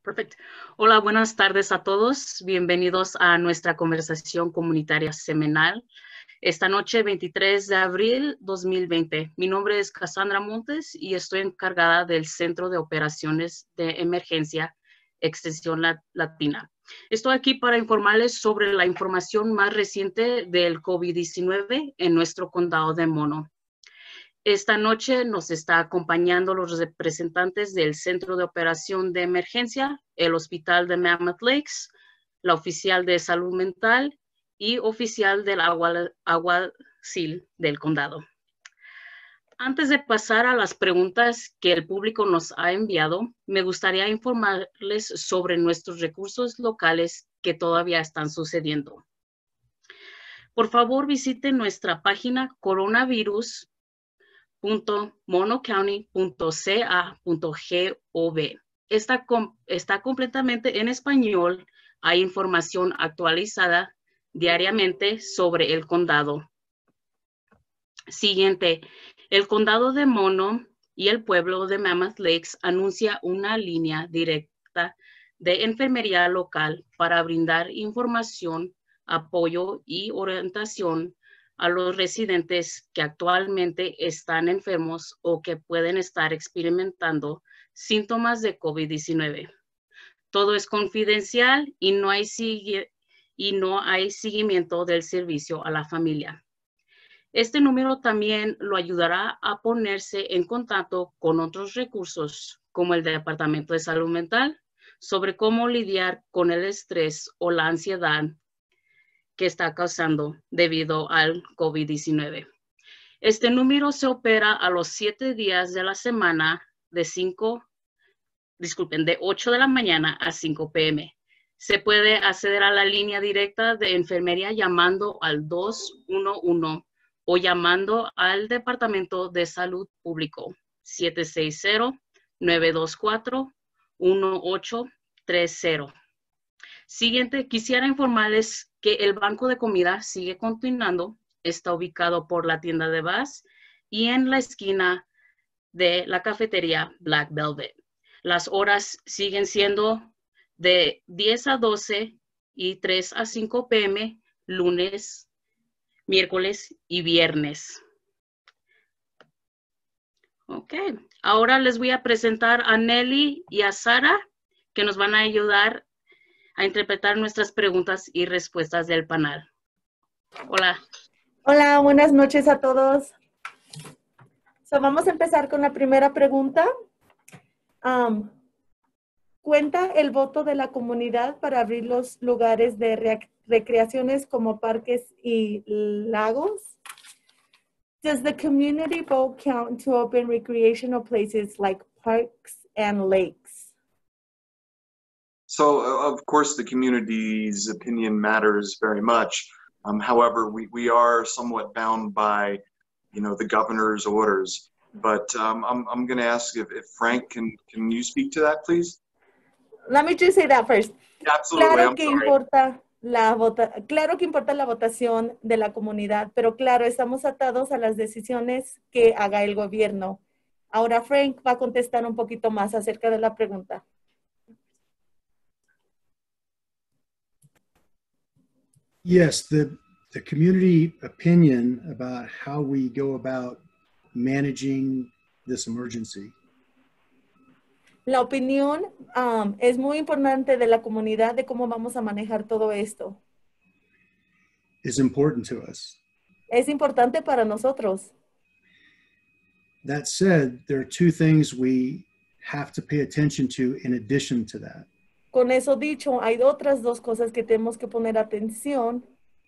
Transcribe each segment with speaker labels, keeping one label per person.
Speaker 1: Perfect. Hola, buenas tardes a todos. Bienvenidos a nuestra conversación comunitaria semanal. Esta noche, 23 de abril 2020. Mi nombre es Cassandra Montes y estoy encargada del Centro de Operaciones de Emergencia Extensión Latina. Estoy aquí para informarles sobre la información más reciente del COVID-19 en nuestro condado de Mono. Esta noche nos está acompañando los representantes del Centro de Operación de Emergencia, el Hospital de Mammoth Lakes, la oficial de salud mental y oficial del alguacil del condado. Antes de pasar a las preguntas que el público nos ha enviado, me gustaría informarles sobre nuestros recursos locales que todavía están sucediendo. Por favor, visiten nuestra página coronavirus.monocounty.ca.gov. Está completamente en español. Hay información actualizada diariamente sobre el condado. Siguiente, el condado de Mono y el pueblo de Mammoth Lakes anuncia una línea directa de enfermería local para brindar información, apoyo y orientación a los residentes que actualmente están enfermos o que pueden estar experimentando síntomas de COVID-19. Todo es confidencial y no hay seguimiento del servicio a la familia. Este número también lo ayudará a ponerse en contacto con otros recursos, como el Departamento de Salud Mental, sobre cómo lidiar con el estrés o la ansiedad que está causando debido al COVID-19. Este número se opera a los 7 días de la semana de 8 de la mañana a 5 p.m. Se puede acceder a la línea directa de enfermería llamando al 211 o llamando al Departamento de Salud Público 760-924-1830. Siguiente, quisiera informarles que el banco de comida sigue continuando. Está ubicado por la tienda de Bass y en la esquina de la cafetería Black Velvet. Las horas siguen siendo de 10 a 12 y 3 a 5 p.m. lunes, miércoles y viernes. Ok, ahora les voy a presentar a Nelly y a Sara, que nos van a ayudar a interpretar nuestras preguntas y respuestas del panel. Hola.
Speaker 2: Hola, buenas noches a todos. Vamos a empezar con la primera pregunta. ¿Cuenta el voto de la comunidad para abrir los lugares de recreaciones como parques y lagos? Does the community vote count to open recreational places like parks and lakes?
Speaker 3: So, of course, the community's opinion matters very much. However, we are somewhat bound by, the governor's orders. But I'm going to ask if Frank, can you speak to that, please?
Speaker 2: Let me just say that first.
Speaker 3: Absolutely.
Speaker 2: Claro que importa la votación de la comunidad, pero claro, estamos atados a las decisiones que haga el gobierno. Ahora Frank va a contestar un poquito más acerca de la pregunta.
Speaker 4: Yes, the community opinion about how we go about managing this emergency.
Speaker 2: La opinión es muy importante de la comunidad de cómo vamos a manejar todo esto.
Speaker 4: Is important to us.
Speaker 2: Es importante para nosotros.
Speaker 4: That said, there are two things we have to pay attention to in addition to that.
Speaker 2: Con eso dicho, hay otras dos cosas que tenemos que poner atención.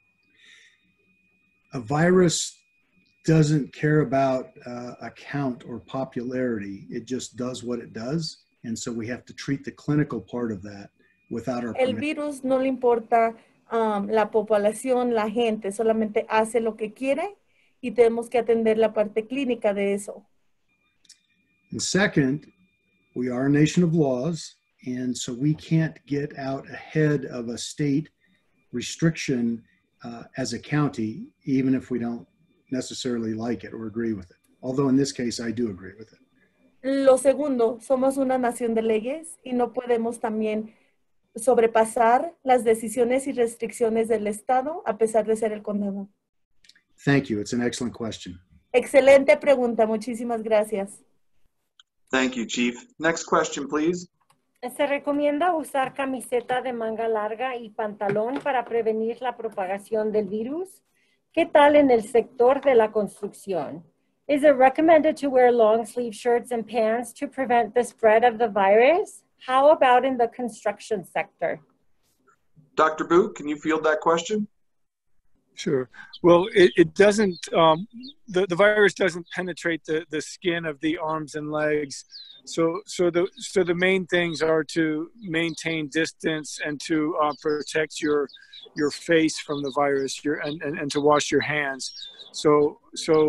Speaker 4: A virus doesn't care about a count or popularity. It just does what it does. And so we have to treat the clinical part of that without our
Speaker 2: El virus no le importa la población, la gente, solamente hace lo que quiere y tenemos que atender la parte clínica de eso.
Speaker 4: And second, we are a nation of laws, and so we can't get out ahead of a state restriction as a county, even if we don't necessarily like it or agree with it. Although in this case, I do agree with it.
Speaker 2: Lo segundo, somos una nación de leyes y no podemos también sobrepasar las decisiones y restricciones del Estado a pesar de ser el condado.
Speaker 4: Thank you. It's an excellent question.
Speaker 2: Excelente pregunta, muchísimas gracias.
Speaker 3: Thank you, Chief. Next question, please.
Speaker 5: Se recomienda usar camiseta de manga larga y pantalón para prevenir la propagación del virus. ¿Qué tal en el sector de la construcción? Is it recommended to wear long sleeve shirts and pants to prevent the spread of the virus? How about in the construction sector?
Speaker 3: Dr. Booth, can you field that question?
Speaker 6: Sure. Well, it doesn't, the virus doesn't penetrate the skin of the arms and legs. So the main things are to maintain distance and to protect your face from the virus, and to wash your hands. So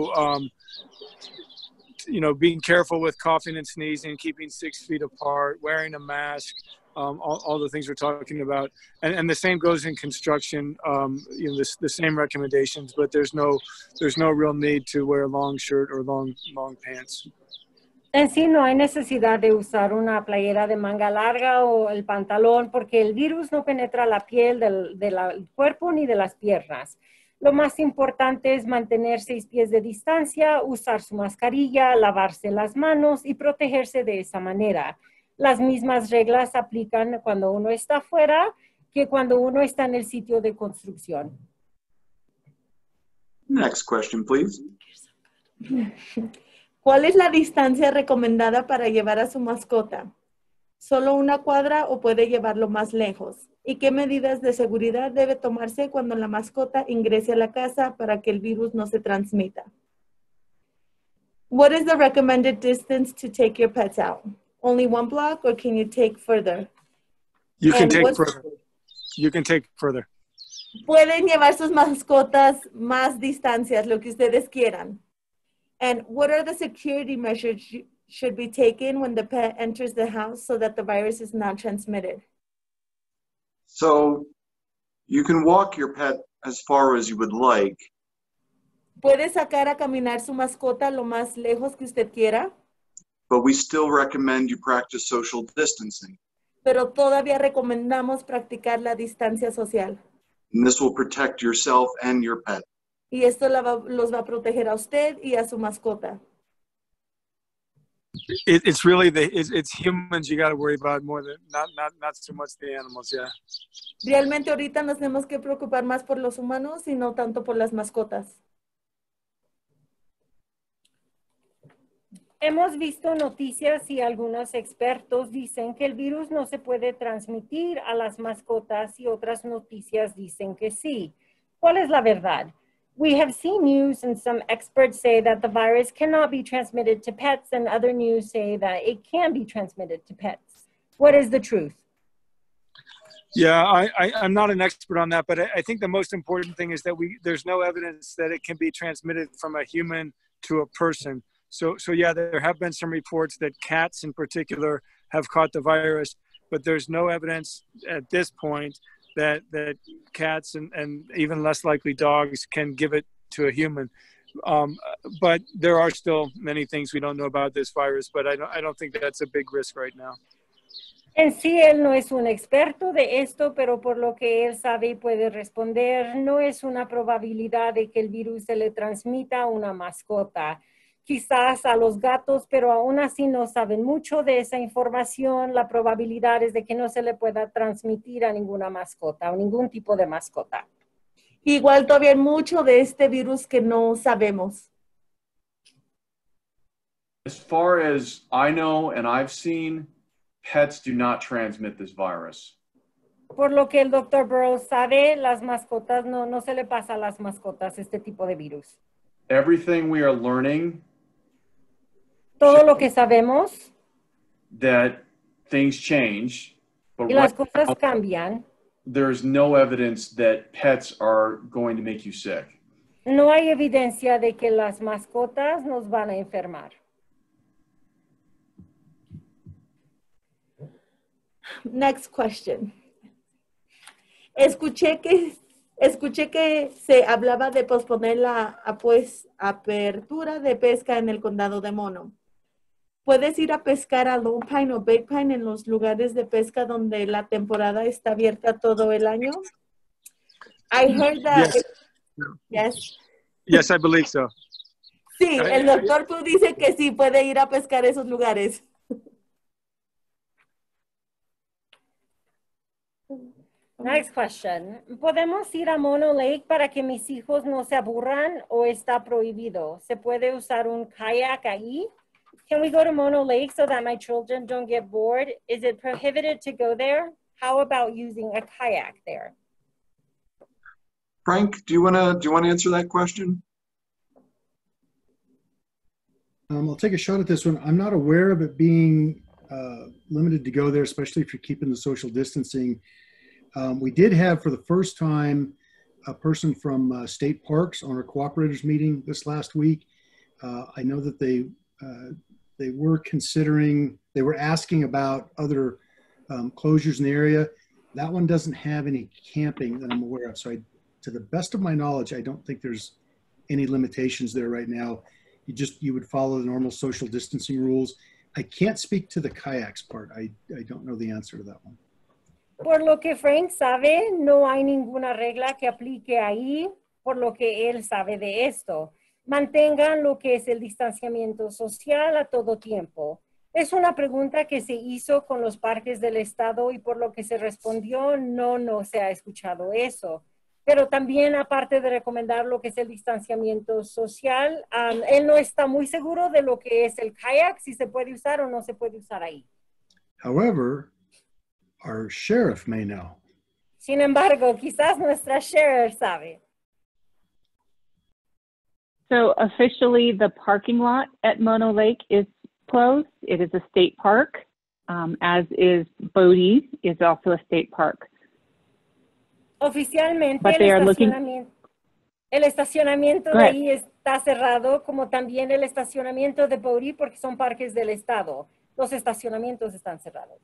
Speaker 6: you know, being careful with coughing and sneezing, keeping 6 feet apart, wearing a mask, all the things we're talking about. And the same goes in construction, you know, the same recommendations, but there's no real need to wear a long shirt or long pants.
Speaker 5: En sí no hay necesidad de usar una playera de manga larga o el pantalón porque el virus no penetra la piel del cuerpo ni de las piernas. Lo más importante es mantener 6 pies de distancia, usar su mascarilla, lavarse las manos y protegerse de esa manera. Las mismas reglas aplican cuando uno está afuera que cuando uno está en el sitio de construcción.
Speaker 3: Next question, please.
Speaker 2: ¿Cuál es la distancia recomendada para llevar a su mascota? ¿Solo 1 cuadra o puede llevarlo más lejos? ¿Y qué medidas de seguridad debe tomarse cuando la mascota ingrese a la casa para que el virus no se transmita? What is the recommended distance to take your pets out? Only 1 block or can you take further?
Speaker 6: You can
Speaker 2: And
Speaker 6: take
Speaker 2: what's-
Speaker 6: further. You can take further.
Speaker 2: Pueden llevar sus mascotas más distancias, lo que ustedes quieran. And what are the security measures should be taken when the pet enters the house so that the virus is not transmitted?
Speaker 3: So you can walk your pet as far as you would like,
Speaker 2: Puede sacar a caminar su mascota lo más lejos que usted quiera,
Speaker 3: but we still recommend you practice social distancing.
Speaker 2: pero todavía recomendamos practicar la distancia social.
Speaker 3: And this will protect yourself and your pet.
Speaker 2: Y esto los va a proteger a usted y a su mascota.
Speaker 6: It's really it's humans you got to worry about more than not so much the animals. Yeah.
Speaker 2: Realmente ahorita nos tenemos que preocupar más por los humanos y no tanto por las mascotas.
Speaker 5: Hemos visto noticias y algunos expertos dicen que el virus no se puede transmitir a las mascotas y otras noticias dicen que sí. ¿Cuál es la verdad? We have seen news and some experts say that the virus cannot be transmitted to pets and other news say that it can be transmitted to pets. What is the truth?
Speaker 6: Yeah, I'm not an expert on that, but I think the most important thing is that there's no evidence that it can be transmitted from a human to a person. So yeah, there have been some reports that cats in particular have caught the virus, but there's no evidence at this point that cats and even less likely dogs can give it to a human. But there are still many things we don't know about this virus, but I don't think that's a big risk right now.
Speaker 5: En sí, él no es un experto de esto, pero por lo que él sabe y puede responder, no es una probabilidad de que el virus se le transmita a una mascota. Quizás a los gatos, pero aún así no saben mucho de esa información. La probabilidad es de que no se le pueda transmitir a ninguna mascota o ningún tipo de mascota.
Speaker 2: Igual todavía hay mucho de este virus que no sabemos.
Speaker 7: As far as I know and I've seen, pets do not transmit this virus.
Speaker 5: Por lo que el Dr. Burrows sabe, las mascotas no se le pasa a las mascotas este tipo de virus.
Speaker 7: Everything we are learning
Speaker 5: Todo lo que sabemos
Speaker 7: that things change, but
Speaker 5: y las
Speaker 7: right
Speaker 5: cosas
Speaker 7: now,
Speaker 5: cambian.
Speaker 7: there's no evidence that pets are going to make you sick.
Speaker 5: No hay evidencia de que las mascotas nos van a enfermar.
Speaker 2: Next question. Escuché que se hablaba de posponer la apertura de pesca en el condado de Mono. puedes ir a pescar a Low Pine o Big Pine en los lugares de pesca donde la temporada está abierta todo el año? I heard that.
Speaker 6: Yes.
Speaker 2: Yes.
Speaker 6: Yes, I believe so.
Speaker 2: Sí, el doctor Pu dice que sí puede ir a pescar esos lugares.
Speaker 5: Next question. ¿Podemos ir a Mono Lake para que mis hijos no se aburran o está prohibido? ¿Se puede usar un kayak ahí? Can we go to Mono Lake so that my children don't get bored? Is it prohibited to go there? How about using a kayak there?
Speaker 3: Frank, do you want to answer that question?
Speaker 4: I'll take a shot at this one. I'm not aware of it being limited to go there, especially if you're keeping the social distancing. We did have, for the first time, a person from State Parks on our cooperators meeting this last week. I know that they were considering, they were asking about other closures in the area. That one doesn't have any camping that I'm aware of. So to the best of my knowledge, I don't think there's any limitations there right now. You would follow the normal social distancing rules. I can't speak to the kayaks part. I don't know the answer to that one.
Speaker 5: Por lo que Frank sabe, no hay ninguna regla que aplique ahí, por lo que él sabe de esto. Mantengan lo que es el distanciamiento social a todo tiempo. Es una pregunta que se hizo con los parques del estado y por lo que se respondió, no se ha escuchado eso. Pero también, aparte de recomendar lo que es el distanciamiento social, él no está muy seguro de lo que es el kayak, si se puede usar o no se puede usar ahí.
Speaker 4: However, our sheriff may know.
Speaker 5: Sin embargo, quizás nuestra sheriff sabe.
Speaker 8: So officially, the parking lot at Mono Lake is closed. It is a state park, as is Bodie is also a state park.
Speaker 5: Oficialmente,
Speaker 8: But they are looking.
Speaker 5: el estacionamiento de ahí está cerrado, como también el estacionamiento de Bodie, porque son parques del estado. Los estacionamientos están cerrados.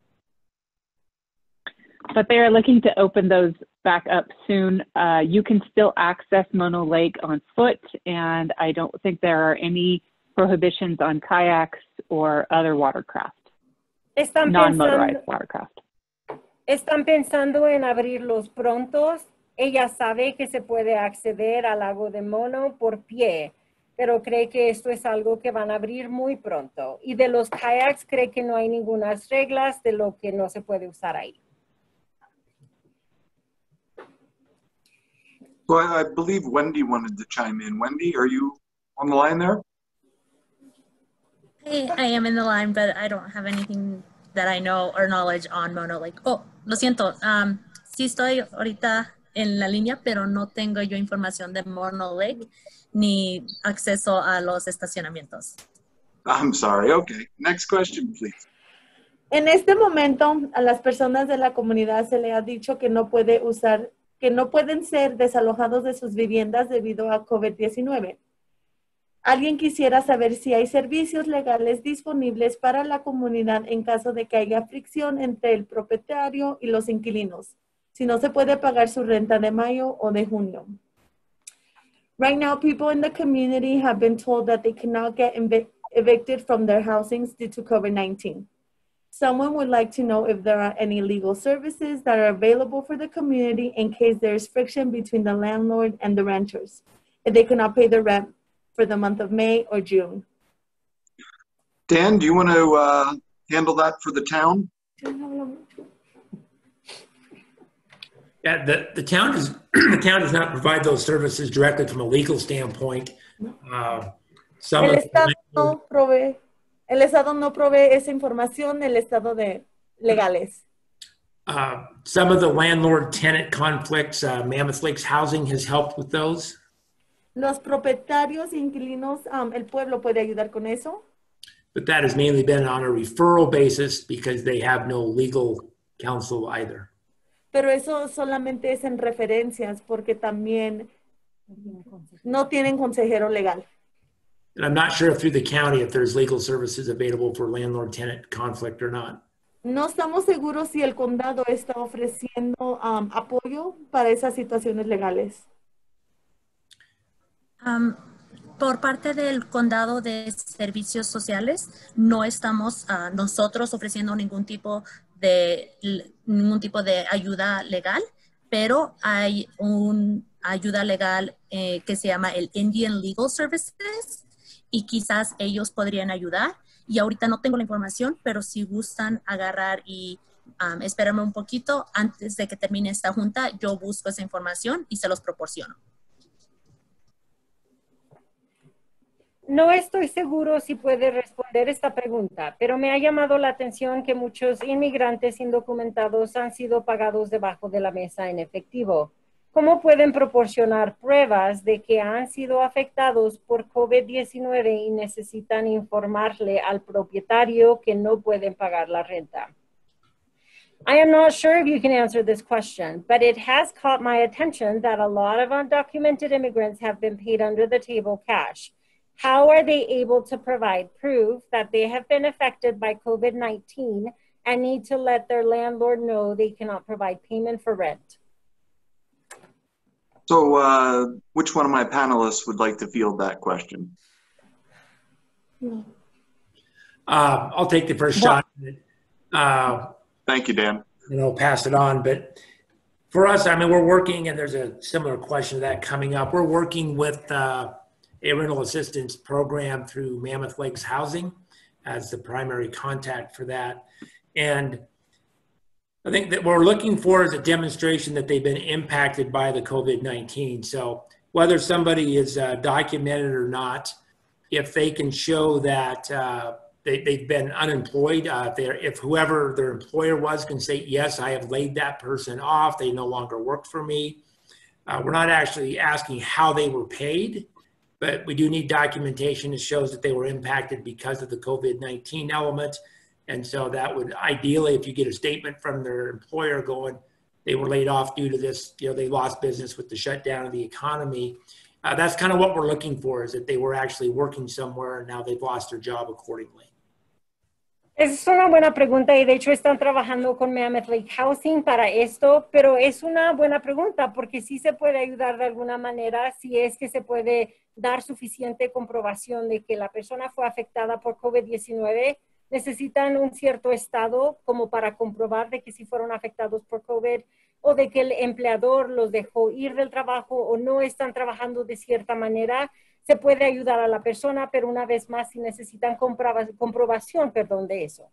Speaker 8: But they are looking to open those back up soon. You can still access Mono Lake on foot, and I don't think there are any prohibitions on kayaks or other watercraft, non-motorized watercraft.
Speaker 5: Están pensando en abrirlos prontos. Ella sabe que se puede acceder al lago de Mono por pie, pero cree que esto es algo que van a abrir muy pronto. Y de los kayaks cree que no hay ninguna reglas de lo que no se puede usar ahí.
Speaker 3: So I believe Wendy wanted to chime in. Wendy, are you on the line there?
Speaker 9: I am in the line, but I don't have anything that I know or knowledge on Mono Lake. Oh, lo siento. Sí estoy ahorita en la línea, pero no tengo yo información de Mono Lake ni acceso a los estacionamientos.
Speaker 3: I'm sorry. Okay. Next question, please.
Speaker 2: En este momento, a las personas de la comunidad se le ha dicho que no pueden ser desalojados de sus viviendas debido a COVID-19. Alguien quisiera saber si hay servicios legales disponibles para la comunidad en caso de que haya fricción entre el propietario y los inquilinos, si no se puede pagar su renta de mayo o de junio. Right now, people in the community have been told that they cannot get evicted from their housings due to COVID-19. Someone would like to know if there are any legal services that are available for the community in case there is friction between the landlord and the renters, if they cannot pay the rent for the month of May or June.
Speaker 3: Dan, do you want to handle that for the town?
Speaker 10: Yeah, the town does not provide those services directly from a legal standpoint.
Speaker 2: El Estado no provee esa información, el Estado de legales.
Speaker 10: Some of the landlord-tenant conflicts, Mammoth Lakes Housing has helped with those.
Speaker 2: Los propietarios, inquilinos, el pueblo puede ayudar con eso.
Speaker 10: But that has mainly been on a referral basis because they have no legal counsel either.
Speaker 2: Pero eso solamente es en referencias porque también no tienen consejero legal.
Speaker 10: And I'm not sure through the county if there's legal services available for landlord-tenant conflict or not.
Speaker 2: No estamos seguros si el condado está ofreciendo apoyo para esas situaciones legales.
Speaker 9: Por parte del Condado de Servicios Sociales, no estamos nosotros ofreciendo ningún tipo de ayuda legal, pero hay una ayuda legal que se llama el Indian Legal Services y quizás ellos podrían ayudar. Y ahorita no tengo la información, pero si gustan agarrar y espérame un poquito antes de que termine esta junta, yo busco esa información y se los proporciono.
Speaker 5: No estoy seguro si puede responder esta pregunta, pero me ha llamado la atención que muchos inmigrantes indocumentados han sido pagados debajo de la mesa en efectivo. ¿Cómo pueden proporcionar pruebas de que han sido afectados por COVID-19 y necesitan informarle al propietario que no pueden pagar la renta? I am not sure if you can answer this question, but it has caught my attention that a lot of undocumented immigrants have been paid under the table cash. How are they able to provide proof that they have been affected by COVID-19 and need to let their landlord know they cannot provide payment for rent?
Speaker 3: So which one of my panelists would like to field that question?
Speaker 10: I'll take the first shot.
Speaker 3: Thank you, Dan.
Speaker 10: And I'll pass it on. But for us, I mean, we're working, and there's a similar question to that coming up. We're working with a rental assistance program through Mammoth Lakes Housing as the primary contact for that. And I think that what we're looking for is a demonstration that they've been impacted by the COVID-19. So whether somebody is documented or not, if they can show that they've been unemployed, if whoever their employer was can say, yes, I have laid that person off, they no longer work for me. We're not actually asking how they were paid, but we do need documentation that shows that they were impacted because of the COVID-19 element. And so that would ideally, if you get a statement from their employer going, they were laid off due to this, you know, they lost business with the shutdown of the economy. That's kind of what we're looking for, is that they were actually working somewhere and now they've lost their job accordingly.
Speaker 5: Es una buena pregunta y de hecho están trabajando con Mammoth Lake Housing para esto, pero es una buena pregunta porque sí se puede ayudar de alguna manera si es que se puede dar suficiente comprobación de que la persona fue afectada por COVID-19. Necesitan un cierto estado como para comprobar de que sí fueron afectados por COVID o de que el empleador los dejó ir del trabajo o no están trabajando de cierta manera. Se puede ayudar a la persona, pero una vez más si necesitan comprobación, de eso.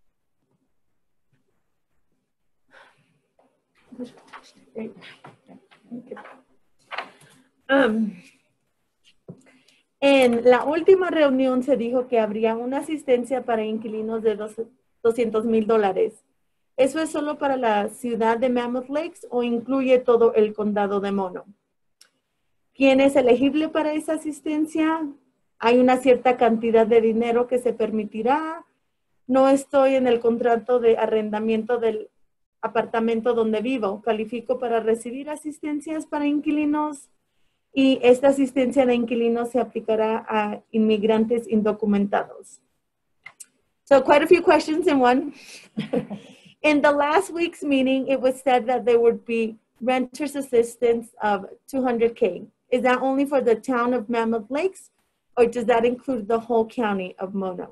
Speaker 2: En la última reunión se dijo que habría una asistencia para inquilinos de $200,000. ¿Eso es solo para la ciudad de Mammoth Lakes o incluye todo el condado de Mono? ¿Quién es elegible para esa asistencia? ¿Hay una cierta cantidad de dinero que se permitirá? No estoy en el contrato de arrendamiento del apartamento donde vivo. ¿Califico para recibir asistencias para inquilinos? Y esta asistencia de inquilinos se aplicará a inmigrantes indocumentados. So quite a few questions in one. In the last week's meeting, it was said that there would be renter's assistance of $200K. Is that only for the town of Mammoth Lakes, or does that include the whole county of Mono?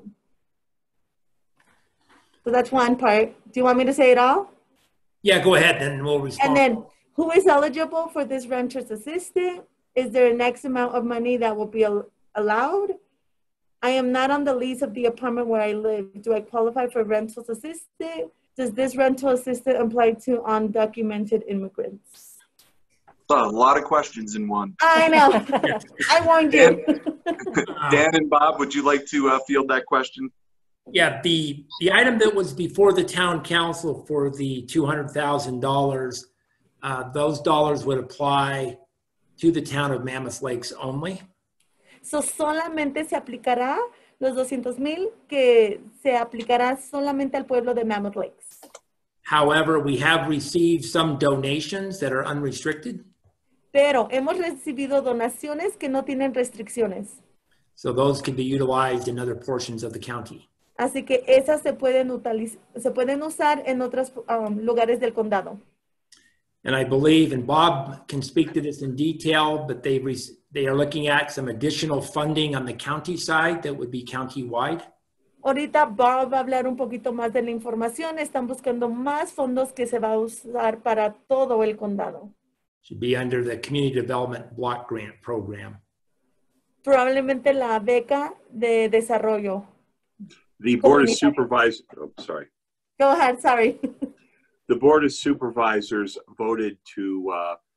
Speaker 2: So that's one part. Do you want me to say it all?
Speaker 10: Yeah, go ahead, then we'll respond.
Speaker 2: And then, who is eligible for this renter's assistance? Is there an X amount of money that will be allowed? I am not on the lease of the apartment where I live. Do I qualify for rental assistance? Does this rental assistance apply to undocumented immigrants?
Speaker 3: A lot of questions in one.
Speaker 2: I know. I warned you.
Speaker 3: Dan and Bob, would you like to field that question?
Speaker 10: Yeah, the item that was before the town council for the $200,000, those dollars would apply to the town of Mammoth Lakes only.
Speaker 2: So solamente se aplicará los $200,000 que se aplicará solamente al pueblo de Mammoth Lakes.
Speaker 10: However, we have received some donations that are unrestricted.
Speaker 2: Pero hemos recibido donaciones que no tienen restricciones.
Speaker 10: So those can be utilized in other portions of the county.
Speaker 2: Así que esas se pueden usar en otros lugares del condado.
Speaker 10: And I believe, and Bob can speak to this in detail, but they are looking at some additional funding on the county side that would be county-wide.
Speaker 2: Ahorita Bob va a hablar un poquito más de la información. Están buscando más fondos que se va a usar para todo el condado.
Speaker 10: Should be under the Community Development Block Grant Program.
Speaker 2: Probablemente la beca de desarrollo.
Speaker 11: The Board of Supervisors, oh, sorry.
Speaker 2: Go ahead, sorry.
Speaker 11: The Board of Supervisors voted to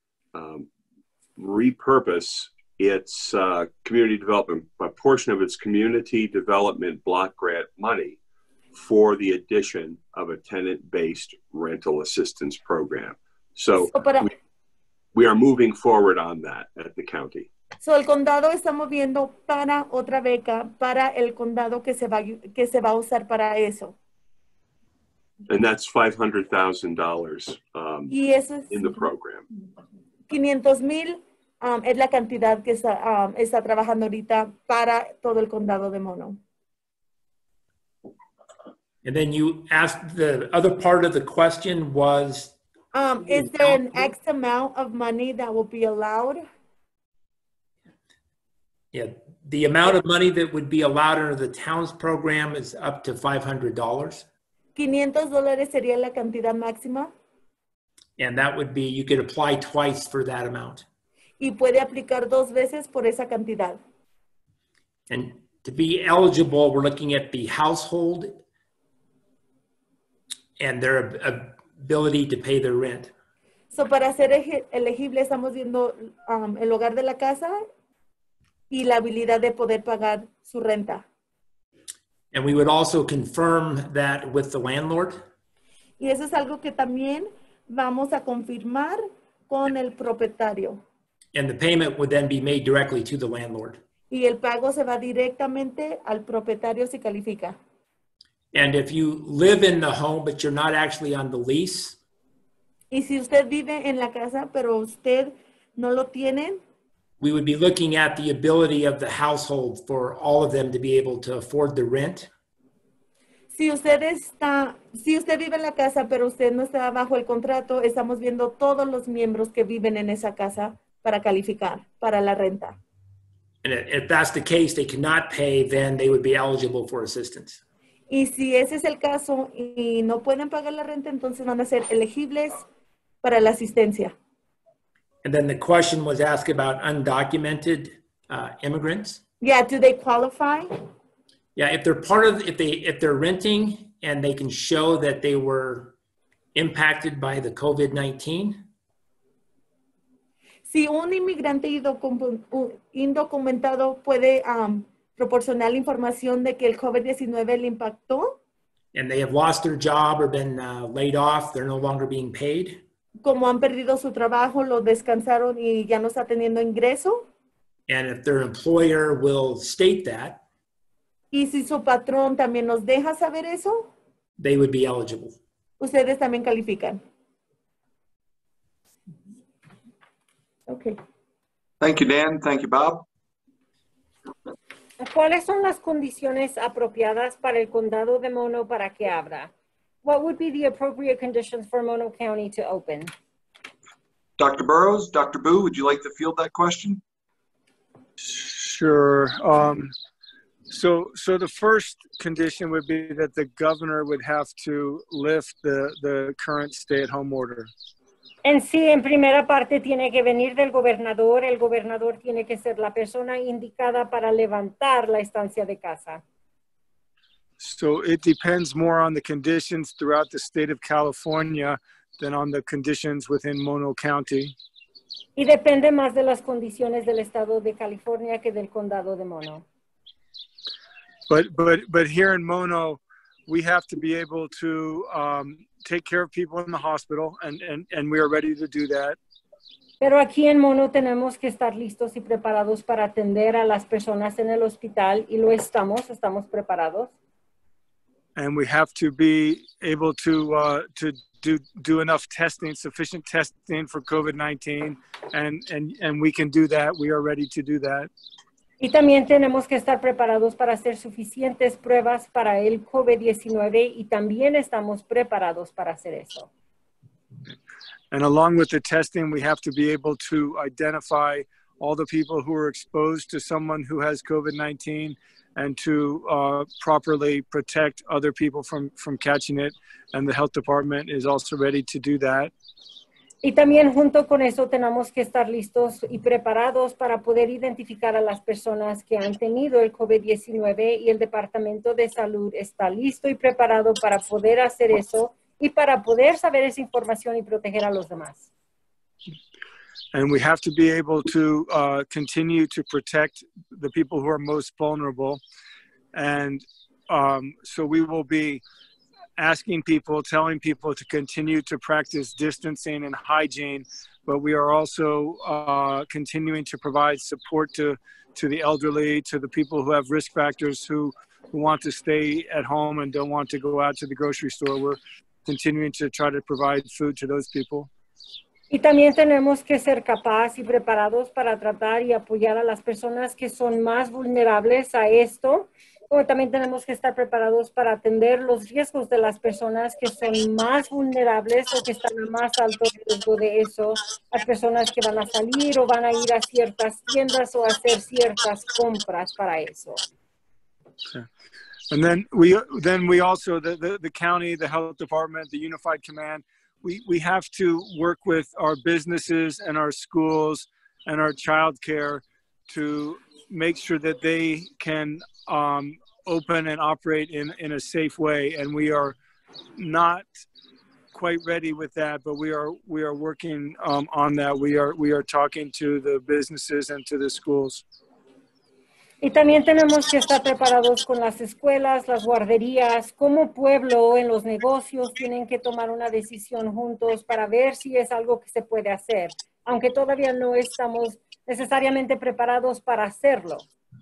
Speaker 11: repurpose its community development, a portion of its community development block grant money for the addition of a tenant-based rental assistance program. So we are moving forward on that at the county.
Speaker 2: So el condado está moviendo para otra beca para el condado que se va a usar para eso.
Speaker 11: And that's $500,000 in the program.
Speaker 2: 500,000 es la cantidad que está trabajando ahorita para todo el condado de Mono.
Speaker 10: And then you asked, the other part of the question was,
Speaker 2: is there an X amount of money that will be allowed?
Speaker 10: Yeah, the amount of money that would be allowed under the town's program is up to $500.
Speaker 2: $500 sería la cantidad máxima.
Speaker 10: And that would be, you could apply twice for that amount.
Speaker 2: Y puede aplicar 2 veces por esa cantidad.
Speaker 10: And to be eligible, we're looking at the household and their ability to pay their rent.
Speaker 2: So para ser elegible estamos viendo el hogar de la casa y la habilidad de poder pagar su renta.
Speaker 10: And we would also confirm that with the landlord.
Speaker 2: Y eso es algo que también vamos a confirmar con el propietario.
Speaker 10: And the payment would then be made directly to the landlord.
Speaker 2: Y el pago se va directamente al propietario si califica.
Speaker 10: And if you live in the home, but you're not actually on the lease.
Speaker 2: Y si usted vive en la casa, pero usted no lo tiene.
Speaker 10: We would be looking at the ability of the household for all of them to be able to afford the rent.
Speaker 2: Si usted vive en la casa, pero usted no está bajo el contrato, estamos viendo todos los miembros que viven en esa casa para calificar para la renta.
Speaker 10: And if that's the case, they cannot pay, then they would be eligible for assistance.
Speaker 2: Y si ese es el caso y no pueden pagar la renta, entonces van a ser elegibles para la asistencia.
Speaker 10: And then the question was asked about undocumented immigrants.
Speaker 2: Yeah, do they qualify?
Speaker 10: Yeah, if they're part of, if they're renting and they can show that they were impacted by the COVID-19.
Speaker 2: Si un inmigrante indocumentado puede proporcionar la información de que el COVID-19 le impactó.
Speaker 10: And they have lost their job or been laid off, they're no longer being paid.
Speaker 2: Como han perdido su trabajo, lo descansaron y ya no está teniendo ingreso.
Speaker 10: And if their employer will state that,
Speaker 2: y si su patrón también nos deja saber eso,
Speaker 10: they would be eligible.
Speaker 2: Ustedes también califican. Okay.
Speaker 3: Thank you, Dan. Thank you, Bob.
Speaker 5: ¿Cuáles son las condiciones apropiadas para el condado de Mono para que abra? What would be the appropriate conditions for Mono County to open?
Speaker 3: Dr. Burrows, Dr. Boo, would you like to field that question?
Speaker 6: Sure. So the first condition would be that the governor would have to lift the current stay-at-home order.
Speaker 5: En sí, en primera parte tiene que venir del gobernador. El gobernador tiene que ser la persona indicada para levantar la estancia de casa.
Speaker 6: So it depends more on the conditions throughout the state of California than on the conditions within Mono County.
Speaker 5: Y depende más de las condiciones del estado de California que del condado de Mono.
Speaker 6: But here in Mono, we have to be able to take care of people in the hospital, and we are ready to do that.
Speaker 5: Pero aquí en Mono tenemos que estar listos y preparados para atender a las personas en el hospital, y lo estamos preparados.
Speaker 6: And we have to be able to do enough testing, sufficient testing for COVID-19, and we can do that. We are ready to do that.
Speaker 5: Y también tenemos que estar preparados para hacer suficientes pruebas para el COVID-19 y también estamos preparados para hacer eso.
Speaker 6: And along with the testing, we have to be able to identify all the people who are exposed to someone who has COVID-19 and to properly protect other people from catching it. And the health department is also ready to do that.
Speaker 5: Y también junto con eso tenemos que estar listos y preparados para poder identificar a las personas que han tenido el COVID-19 y el Departamento de Salud está listo y preparado para poder hacer eso y para poder saber esa información y proteger a los demás.
Speaker 6: And we have to be able to continue to protect the people who are most vulnerable. And so we will be asking people, telling people to continue to practice distancing and hygiene, but we are also continuing to provide support to the elderly, to the people who have risk factors who want to stay at home and don't want to go out to the grocery store. We're continuing to try to provide food to those people.
Speaker 5: Y también tenemos que ser capaces y preparados para tratar y apoyar a las personas que son más vulnerables a esto. Como también tenemos que estar preparados para atender los riesgos de las personas que son más vulnerables o que están a más alto riesgo de eso. Las personas que van a salir o van a ir a ciertas tiendas o a hacer ciertas compras para eso.
Speaker 6: Okay. And then we also, the county, the health department, the unified command, we have to work with our businesses and our schools and our childcare to make sure that they can open and operate in a safe way. And we are not quite ready with that, but we are working on that. We are talking to the businesses and to the schools.
Speaker 5: Y también tenemos que estar preparados con las escuelas, las guarderías, como pueblo en los negocios tienen que tomar una decisión juntos para ver si es algo que se puede hacer, aunque todavía no estamos necesariamente preparados para hacerlo.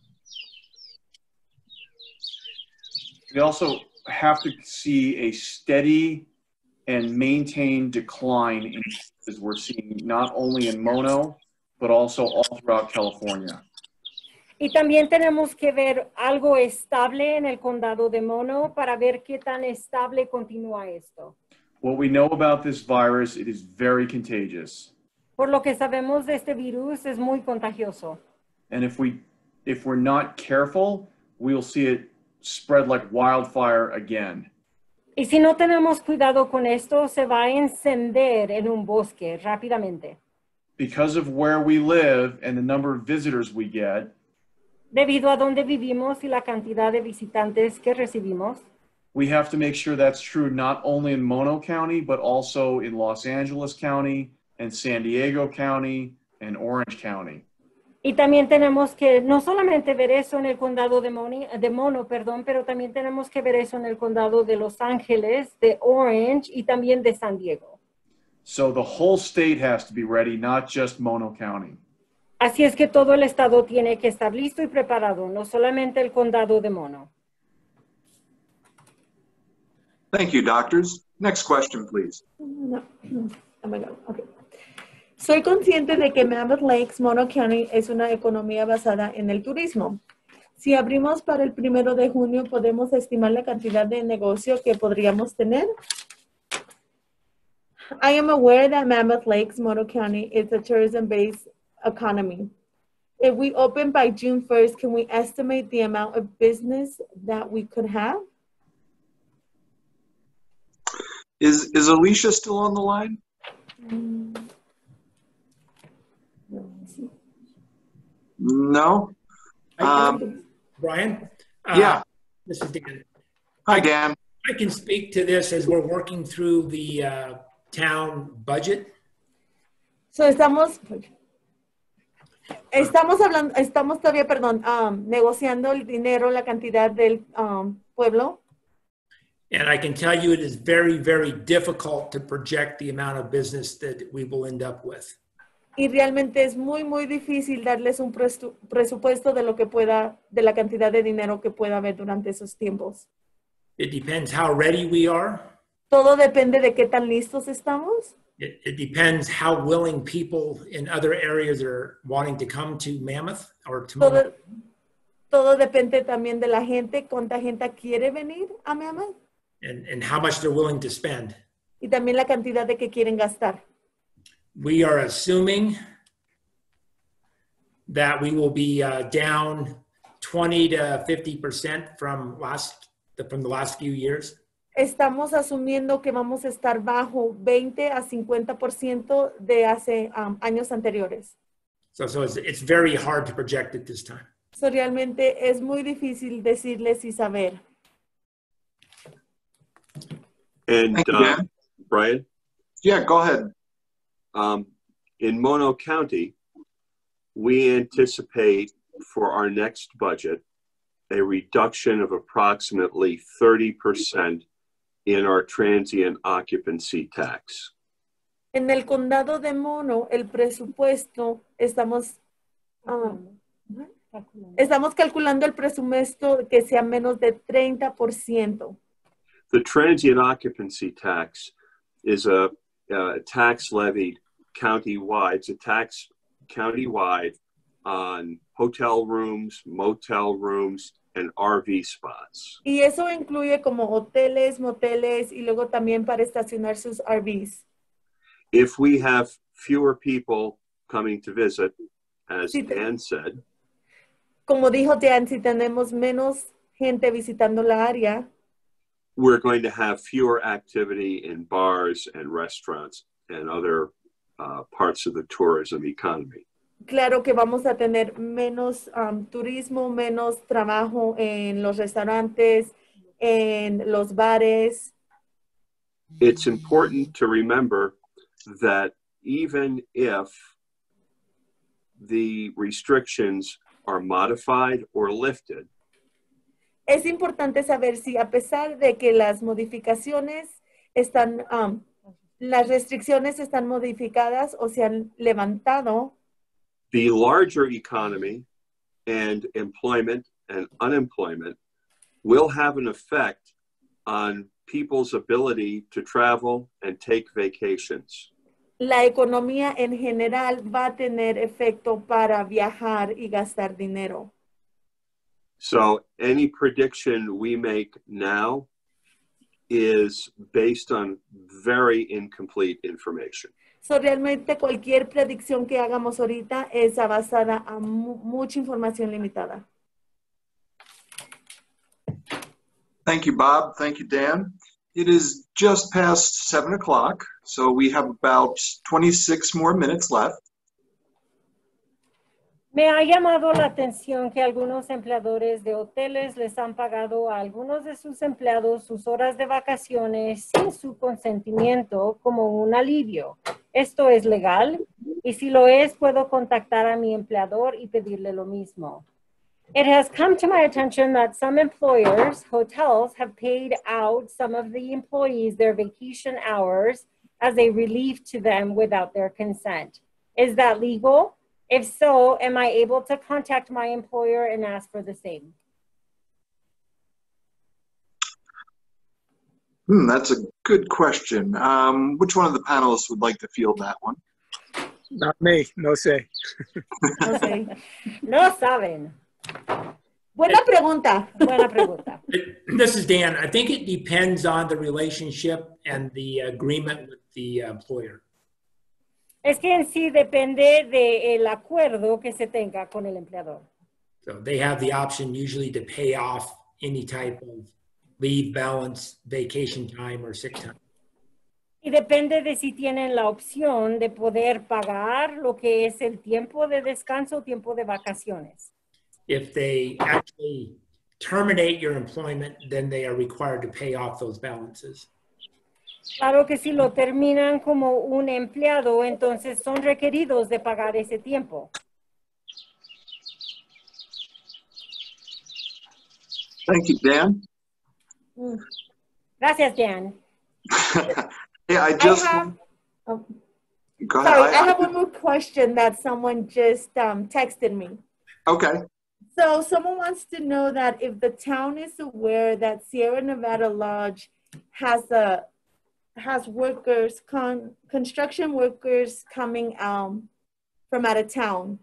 Speaker 7: We also have to see a steady and maintained decline in cases we're seeing not only in Mono, but also all throughout California.
Speaker 5: Y también tenemos que ver algo estable en el condado de Mono para ver qué tan estable continúa esto.
Speaker 7: What we know about this virus, it is very contagious.
Speaker 5: Por lo que sabemos de este virus, es muy contagioso.
Speaker 7: And if we're not careful, we'll see it spread like wildfire again.
Speaker 5: Y si no tenemos cuidado con esto, se va a encender en un bosque rápidamente.
Speaker 7: Because of where we live and the number of visitors we get,
Speaker 5: debido a donde vivimos y la cantidad de visitantes que recibimos,
Speaker 7: we have to make sure that's true not only in Mono County, but also in Los Angeles County and San Diego County and Orange County.
Speaker 5: Y también tenemos que no solamente ver eso en el condado de Mono, pero también tenemos que ver eso en el condado de Los Ángeles, de Orange y también de San Diego.
Speaker 7: So the whole state has to be ready, not just Mono County.
Speaker 5: Así es que todo el estado tiene que estar listo y preparado, no solamente el condado de Mono.
Speaker 3: Thank you, doctors. Next question, please.
Speaker 2: No. Oh my God. Okay. Soy consciente de que Mammoth Lakes, Mono County, es una economía basada en el turismo. Si abrimos para el 1 de junio, ¿podemos estimar la cantidad de negocio que podríamos tener? I am aware that Mammoth Lakes, Mono County, is a tourism-based economy. If we open by June 1st, can we estimate the amount of business that we could have?
Speaker 3: Is Alicia still on the line? No.
Speaker 10: Brian?
Speaker 3: Yeah.
Speaker 10: This is Dan.
Speaker 3: Hi, Dan.
Speaker 10: I can speak to this as we're working through the town budget.
Speaker 2: So estamos todavía, negociando el dinero, la cantidad del pueblo.
Speaker 10: And I can tell you it is very, very difficult to project the amount of business that we will end up with.
Speaker 2: Y realmente es muy, muy difícil darles un presupuesto de lo que de la cantidad de dinero que pueda haber durante esos tiempos.
Speaker 10: It depends how ready we are.
Speaker 2: Todo depende de qué tan listos estamos.
Speaker 10: It depends how willing people in other areas are wanting to come to Mammoth or to Mono.
Speaker 2: Todo depende también de la gente, cuánta gente quiere venir a Mammoth.
Speaker 10: And how much they're willing to spend.
Speaker 2: y también la cantidad de que quieren gastar.
Speaker 10: We are assuming that we will be down 20 to 50% from the last few years.
Speaker 2: Estamos asumiendo que vamos a estar bajo 20 a 50% de hace años anteriores.
Speaker 10: So it's very hard to project at this time.
Speaker 2: So realmente es muy difícil decirles y saber.
Speaker 11: And
Speaker 3: Thank you, Dan.
Speaker 11: Brian,
Speaker 3: Yeah, go ahead.
Speaker 11: in Mono County, we anticipate for our next budget a reduction of approximately 30% in our transient occupancy tax.
Speaker 2: En el condado de Mono, el presupuesto, estamos calculando el presupuesto que sea menos de 30%.
Speaker 11: The transient occupancy tax is a tax levied countywide. It's a tax countywide on hotel rooms, motel rooms, and RV spots.
Speaker 2: Y eso incluye como hoteles, moteles y luego también para estacionar sus RVs.
Speaker 11: If we have fewer people coming to visit, as
Speaker 2: Sí,
Speaker 11: Dan said,
Speaker 2: como dijo Dan, si tenemos menos gente visitando la área,
Speaker 11: we're going to have fewer activity in bars and restaurants and other parts of the tourism economy.
Speaker 2: claro que vamos a tener menos turismo, menos trabajo en los restaurantes, en los bares.
Speaker 11: It's important to remember that even if the restrictions are modified or lifted,
Speaker 2: Es importante saber si a pesar de que las modificaciones están, las restricciones están modificadas o se han levantado,
Speaker 11: the larger economy and employment and unemployment will have an effect on people's ability to travel and take vacations.
Speaker 2: la economía en general va a tener efecto para viajar y gastar dinero.
Speaker 11: So any prediction we make now is based on very incomplete information.
Speaker 2: So, realmente cualquier predicción que hagamos ahorita es basada a mucha información limitada.
Speaker 3: Thank you, Bob. Thank you, Dan. It is just past 7 o'clock, so we have about 26 more minutes left.
Speaker 5: Me ha llamado la atención que algunos empleadores de hoteles les han pagado a algunos de sus empleados sus horas de vacaciones sin su consentimiento como un alivio. ¿Esto es legal? Y si lo es, puedo contactar a mi empleador y pedirle lo mismo. It has come to my attention that some employers, hotels, have paid out some of the employees their vacation hours as a relief to them without their consent. Is that legal? If so, am I able to contact my employer and ask for the same?
Speaker 3: That's a good question. Which one of the panelists would like to field that one?
Speaker 6: Not me, no say.
Speaker 2: No sé.
Speaker 5: No saben.
Speaker 2: Buena pregunta.
Speaker 5: Buena pregunta.
Speaker 10: This is Dan. I think it depends on the relationship and the agreement with the employer.
Speaker 5: Es que en sí depende del acuerdo que se tenga con el empleador.
Speaker 10: So they have the option usually to pay off any type of leave balance, vacation time, or sick time.
Speaker 5: Y depende de si tienen la opción de poder pagar lo que es el tiempo de descanso o tiempo de vacaciones.
Speaker 10: If they actually terminate your employment, then they are required to pay off those balances.
Speaker 5: Claro que si lo terminan como un empleado, entonces son requeridos de pagar ese tiempo.
Speaker 3: Thank you, Dan.
Speaker 5: Gracias, Dan.
Speaker 3: Yeah, I just.
Speaker 2: Oh,
Speaker 3: Go ahead.
Speaker 2: sorry, I have one more question that someone just texted me.
Speaker 3: Okay.
Speaker 2: So someone wants to know that if the town is aware that Sierra Nevada Lodge has workers, construction workers coming from out of town.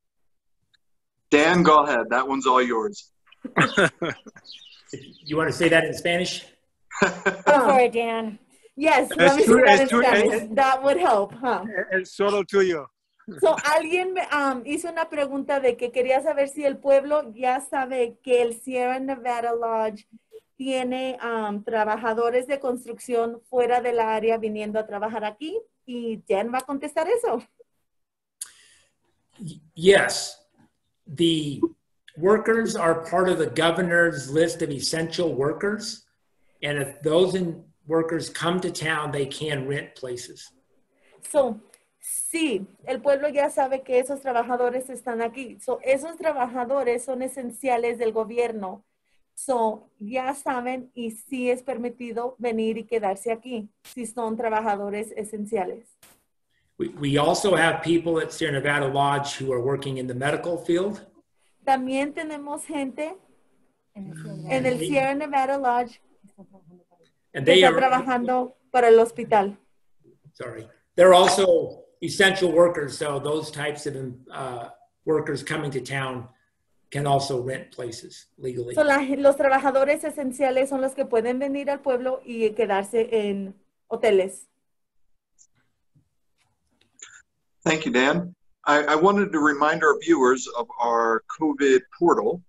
Speaker 3: Dan, go ahead. That one's all yours.
Speaker 10: You want to say that in Spanish?
Speaker 5: Go for it, Dan.
Speaker 2: Yes,
Speaker 6: Es
Speaker 2: let me
Speaker 6: tu-
Speaker 2: say that
Speaker 6: es
Speaker 2: in
Speaker 6: tu-
Speaker 2: Spanish. That would help, huh?
Speaker 6: Es solo tuyo.
Speaker 2: So, alguien me hizo una pregunta de que quería saber si el pueblo ya sabe que el Sierra Nevada Lodge tiene trabajadores de construcción fuera del área viniendo a trabajar aquí. Y Jen va a contestar eso.
Speaker 10: Yes, the workers are part of the governor's list of essential workers. And if those workers come to town, they can rent places.
Speaker 2: So, sí, el pueblo ya sabe que esos trabajadores están aquí. So, esos trabajadores son esenciales del gobierno. So, ya saben y sí es permitido venir y quedarse aquí si son trabajadores esenciales.
Speaker 10: We also have people at Sierra Nevada Lodge who are working in the medical field.
Speaker 2: También tenemos gente en el Sierra Nevada Lodge
Speaker 10: And
Speaker 2: que
Speaker 10: they
Speaker 2: está
Speaker 10: are,
Speaker 2: trabajando para el hospital.
Speaker 10: sorry, they're also essential workers. So those types of workers coming to town can also rent places legally.
Speaker 2: So, los trabajadores esenciales son los que pueden venir al pueblo y quedarse en hoteles.
Speaker 3: Thank you, Dan. I wanted to remind our viewers of our COVID portal.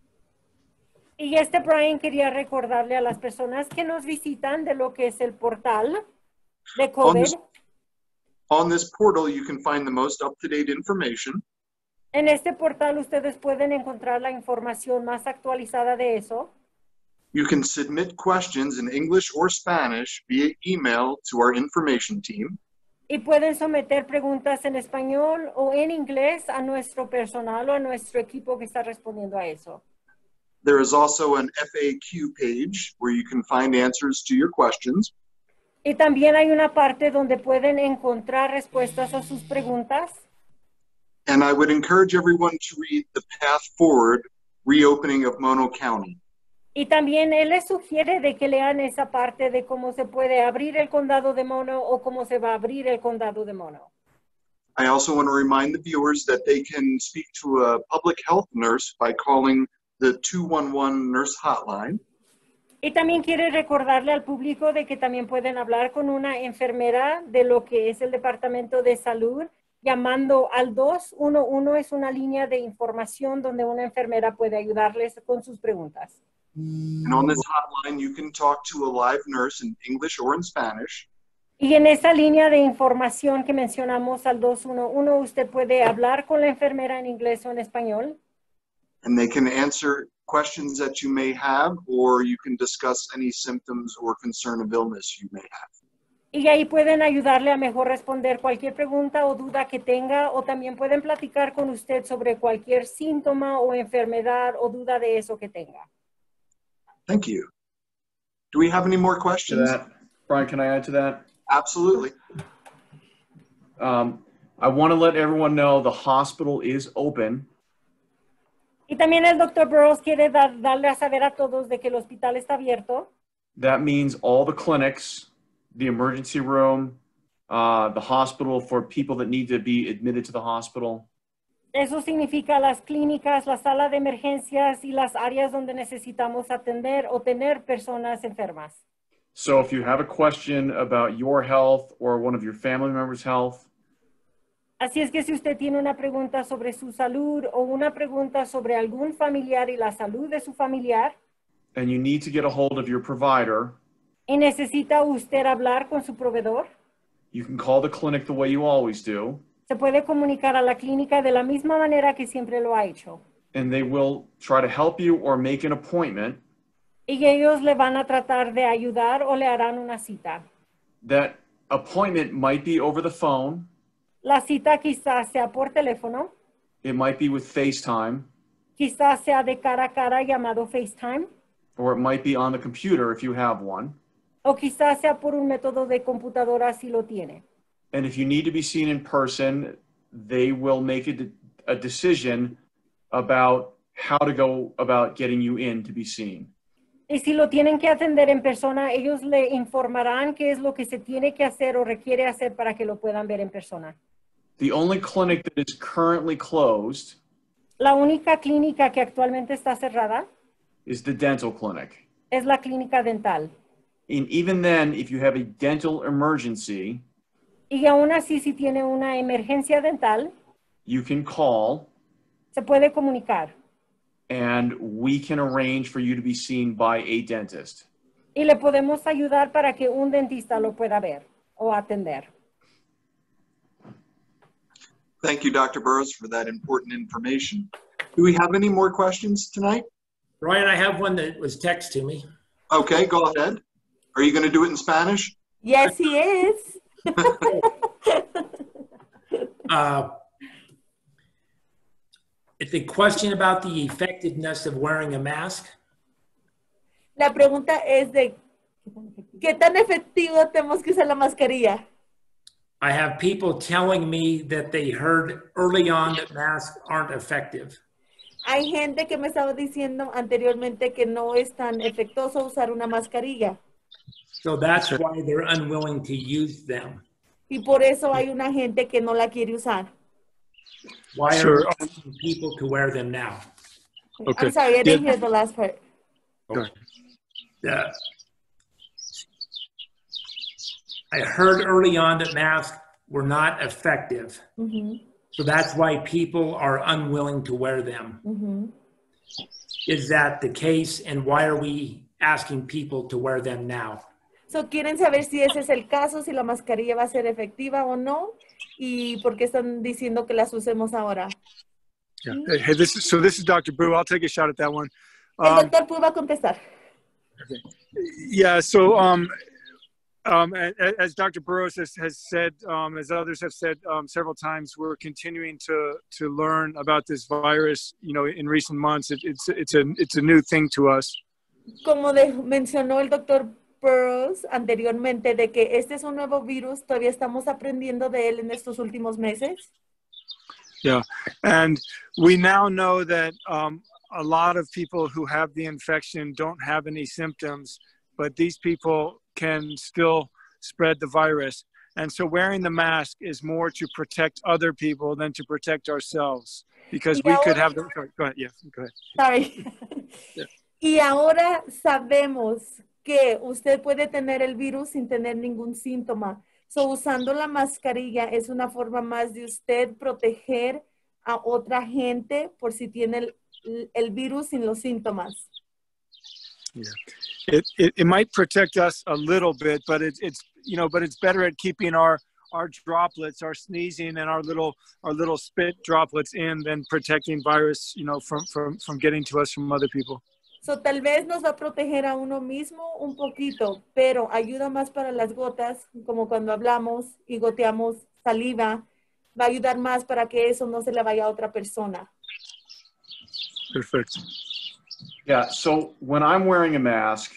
Speaker 5: Y Brian quería recordarle a las personas que nos visitan de lo que es el portal de COVID.
Speaker 3: On this portal, you can find the most up-to-date information.
Speaker 5: En este portal ustedes pueden encontrar la información más actualizada de eso.
Speaker 3: You can submit questions in English or Spanish via email to our information team.
Speaker 5: Y pueden someter preguntas en español o en inglés a nuestro personal o a nuestro equipo que está respondiendo a eso.
Speaker 3: There is also an FAQ page where you can find answers to your questions.
Speaker 5: Y también hay una parte donde pueden encontrar respuestas a sus preguntas.
Speaker 3: And I would encourage everyone to read The Path Forward, Reopening of Mono County.
Speaker 5: Y también él les sugiere de que lean esa parte de cómo se puede abrir el condado de Mono o cómo se va a abrir el condado de Mono.
Speaker 3: I also want to remind the viewers that they can speak to a public health nurse by calling the 211 nurse hotline.
Speaker 5: Y también quiere recordarle al público de que también pueden hablar con una enfermera de lo que es el Departamento de Salud, llamando al 211, es una línea de información donde una enfermera puede ayudarles con sus preguntas.
Speaker 3: And on this hotline, you can talk to a live nurse in English or in Spanish.
Speaker 5: Y en esa línea de información que mencionamos al 211, usted puede hablar con la enfermera en inglés o en español.
Speaker 3: And they can answer questions that you may have, or you can discuss any symptoms or concern of illness you may have.
Speaker 5: Y ahí pueden ayudarle a mejor responder cualquier pregunta o duda que tenga, o también pueden platicar con usted sobre cualquier síntoma o enfermedad o duda de eso que tenga.
Speaker 3: Thank you. Do we have any more questions?
Speaker 7: Brian, can I add to that?
Speaker 3: Absolutely.
Speaker 7: I want to let everyone know the hospital is open.
Speaker 5: Y también el Dr. Burrows quiere darle a saber a todos de que el hospital está abierto.
Speaker 7: That means all the clinics, the emergency room, the hospital for people that need to be admitted to the hospital.
Speaker 5: Eso significa las clínicas, la sala de emergencias y las áreas donde necesitamos atender o tener personas enfermas.
Speaker 7: So if you have a question about your health or one of your family members' health,
Speaker 5: Así es que si usted tiene una pregunta sobre su salud o una pregunta sobre algún familiar y la salud de su familiar,
Speaker 7: and you need to get a hold of your provider,
Speaker 5: y necesita usted hablar con su proveedor,
Speaker 7: you can call the clinic the way you always do,
Speaker 5: se puede comunicar a la clínica de la misma manera que siempre lo ha hecho.
Speaker 7: and they will try to help you or make an appointment.
Speaker 5: Y ellos le van a tratar de ayudar o le harán una cita.
Speaker 7: That appointment might be over the phone.
Speaker 5: La cita quizás sea por teléfono,
Speaker 7: It might be with FaceTime,
Speaker 5: quizás sea de cara a cara llamado FaceTime,
Speaker 7: or it might be on the computer if you have one.
Speaker 5: o quizás sea por un método de computadora si lo tiene.
Speaker 7: And if you need to be seen in person, they will make a decision about how to go about getting you in to be seen.
Speaker 5: Y si lo tienen que atender en persona, ellos le informarán qué es lo que se tiene que hacer o requiere hacer para que lo puedan ver en persona.
Speaker 7: The only clinic that is currently closed
Speaker 5: La única clínica que actualmente está cerrada
Speaker 7: is the dental clinic.
Speaker 5: es la clínica dental.
Speaker 7: And even then, if you have a dental emergency,
Speaker 5: y aún así si tiene una emergencia dental,
Speaker 7: you can call
Speaker 5: se puede comunicar
Speaker 7: and we can arrange for you to be seen by a dentist.
Speaker 5: y le podemos ayudar para que un dentista lo pueda ver o atender.
Speaker 3: Thank you, Dr. Burrows, for that important information. Do we have any more questions tonight?
Speaker 10: Ryan, I have one that was text to me.
Speaker 3: Okay, go ahead. Are you going to do it in Spanish?
Speaker 2: Yes, he is.
Speaker 10: It's a question about the effectiveness of wearing a mask.
Speaker 2: La pregunta es de ¿qué tan efectivo tenemos que usar la mascarilla?
Speaker 10: I have people telling me that they heard early on that masks aren't effective.
Speaker 2: Hay gente que me estaba diciendo anteriormente que no es tan efectuoso usar una mascarilla.
Speaker 10: So that's why they're unwilling to use them.
Speaker 2: Y por eso hay una gente que no la quiere usar.
Speaker 10: Why
Speaker 6: Sure.
Speaker 10: are we asking people to wear them now?
Speaker 6: Okay.
Speaker 2: I'm sorry, I didn't
Speaker 6: Yeah.
Speaker 2: hear the last part.
Speaker 10: I heard early on that masks were not effective.
Speaker 2: Mhm,
Speaker 10: So that's why people are unwilling to wear them.
Speaker 2: mhm.
Speaker 10: Is that the case? And why are we asking people to wear them now?
Speaker 2: So, quieren saber si ese es el caso, si la mascarilla va a ser efectiva o no, y por qué están diciendo que las usemos ahora.
Speaker 6: Yeah. Hey, this is Dr. Boo. I'll take a shot at that one.
Speaker 2: El doctor Pú va a contestar.
Speaker 6: Yeah, so as Dr. Burrows has said, as others have said several times, we're continuing to learn about this virus. You know, in recent months, it's a new thing to us.
Speaker 2: Como mencionó el doctor Burrows anteriormente, de que este es un nuevo virus, todavía estamos aprendiendo de él en estos últimos meses.
Speaker 6: Yeah, and we now know that a lot of people who have the infection don't have any symptoms, but these people can still spread the virus. And so wearing the mask is more to protect other people than to protect ourselves, because we could have the, sorry, go ahead, yeah, go ahead.
Speaker 2: Sorry.
Speaker 6: Yeah.
Speaker 2: Y ahora sabemos que usted puede tener el virus sin tener ningún síntoma. So, usando la mascarilla es una forma más de usted proteger a otra gente por si tiene el virus sin los síntomas.
Speaker 6: Yeah. It might protect us a little bit, but it's you know, but it's better at keeping our droplets, our sneezing and our little spit droplets in than protecting virus, you know, from getting to us from other people.
Speaker 2: So, tal vez nos va a proteger a uno mismo un poquito, pero ayuda más para las gotas, como cuando hablamos y goteamos saliva, va a ayudar más para que eso no se le vaya a otra persona.
Speaker 6: Perfect.
Speaker 7: Yeah, so when I'm wearing a mask,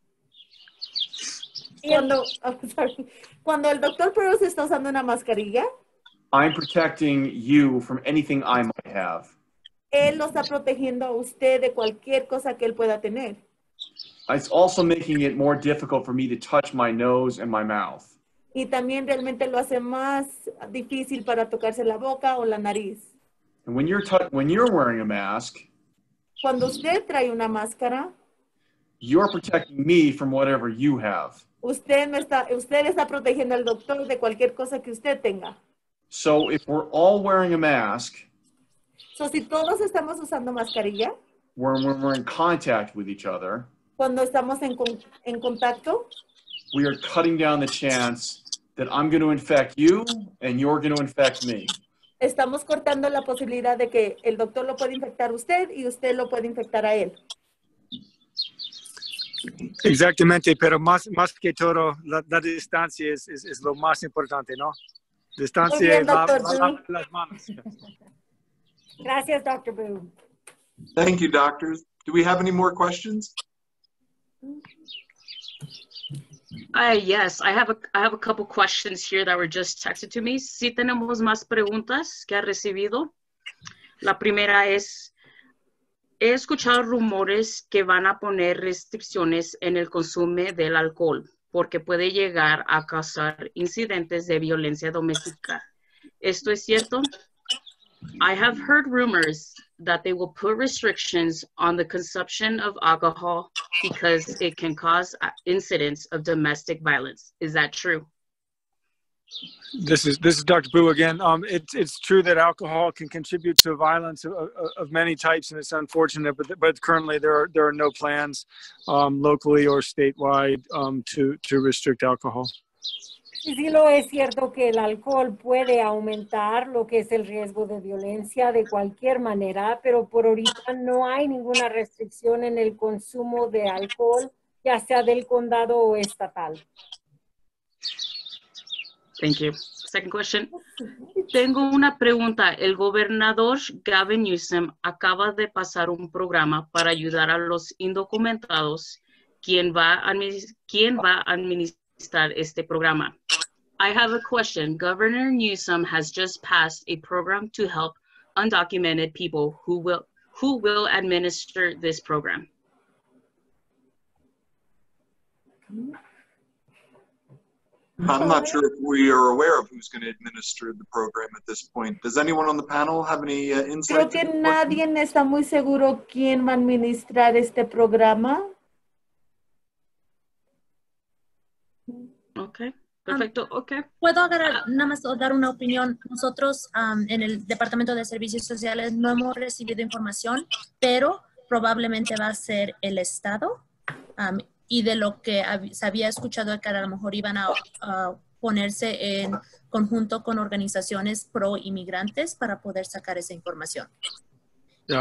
Speaker 2: Cuando el doctor Burrows está usando una mascarilla,
Speaker 7: I'm protecting you from anything I might have.
Speaker 2: él lo está protegiendo a usted de cualquier cosa que él pueda tener.
Speaker 7: It's also making it more difficult for me to touch my nose and my mouth.
Speaker 2: Y también realmente lo hace más difícil para tocarse la boca o la nariz.
Speaker 7: And when you're wearing a mask,
Speaker 2: Cuando usted trae una máscara,
Speaker 7: you're protecting me from whatever you have.
Speaker 2: usted está protegiendo al doctor de cualquier cosa que usted tenga.
Speaker 7: So if we're all wearing a mask,
Speaker 2: So, si todos estamos usando mascarilla,
Speaker 7: when we're in contact with each other,
Speaker 2: cuando estamos en contacto,
Speaker 7: we are cutting down the chance that I'm going to infect you and you're going to infect me.
Speaker 2: estamos cortando la posibilidad de que el doctor lo puede infectar a usted y usted lo puede infectar a él.
Speaker 6: Exactamente, pero más que todo, la distancia es lo más importante, ¿no? Distancia
Speaker 2: Muy bien,
Speaker 6: y
Speaker 2: doctor.
Speaker 6: las manos.
Speaker 5: Gracias, Dr. Boo.
Speaker 3: Thank you, doctors. Do we have any more questions?
Speaker 1: Yes, I have a couple questions here that were just texted to me. Sí tenemos más preguntas que ha recibido. La primera es, he escuchado rumores que van a poner restricciones en el consumo del alcohol porque puede llegar a causar incidentes de violencia doméstica. ¿Esto es cierto? I have heard rumors that they will put restrictions on the consumption of alcohol because it can cause incidents of domestic violence. Is that true?
Speaker 6: This is Dr. Boo again. It's true that alcohol can contribute to violence of many types, and it's unfortunate. But currently there are no plans locally or statewide to restrict alcohol.
Speaker 5: Sí lo es cierto que el alcohol puede aumentar lo que es el riesgo de violencia de cualquier manera, pero por ahorita no hay ninguna restricción en el consumo de alcohol, ya sea del condado o estatal.
Speaker 1: Thank you. Second question. Tengo una pregunta. El gobernador Gavin Newsom acaba de pasar un programa para ayudar a los indocumentados. ¿Quién va a administrar este programa? I have a question. Governor Newsom has just passed a program to help undocumented people. Who will administer this program?
Speaker 3: I'm not sure if we are aware of who's going to administer the program at this point. Does anyone on the panel have any insight?
Speaker 2: Creo que nadie está muy seguro quién va a administrar este programa.
Speaker 1: Okay, perfecto, okay.
Speaker 9: Puedo agarrar, nada más dar una opinión. Nosotros en el Departamento de Servicios Sociales no hemos recibido información, pero probablemente va a ser el Estado. Y de lo que se había escuchado que a lo mejor iban a ponerse en conjunto con organizaciones pro inmigrantes para poder sacar esa información.
Speaker 6: Yeah,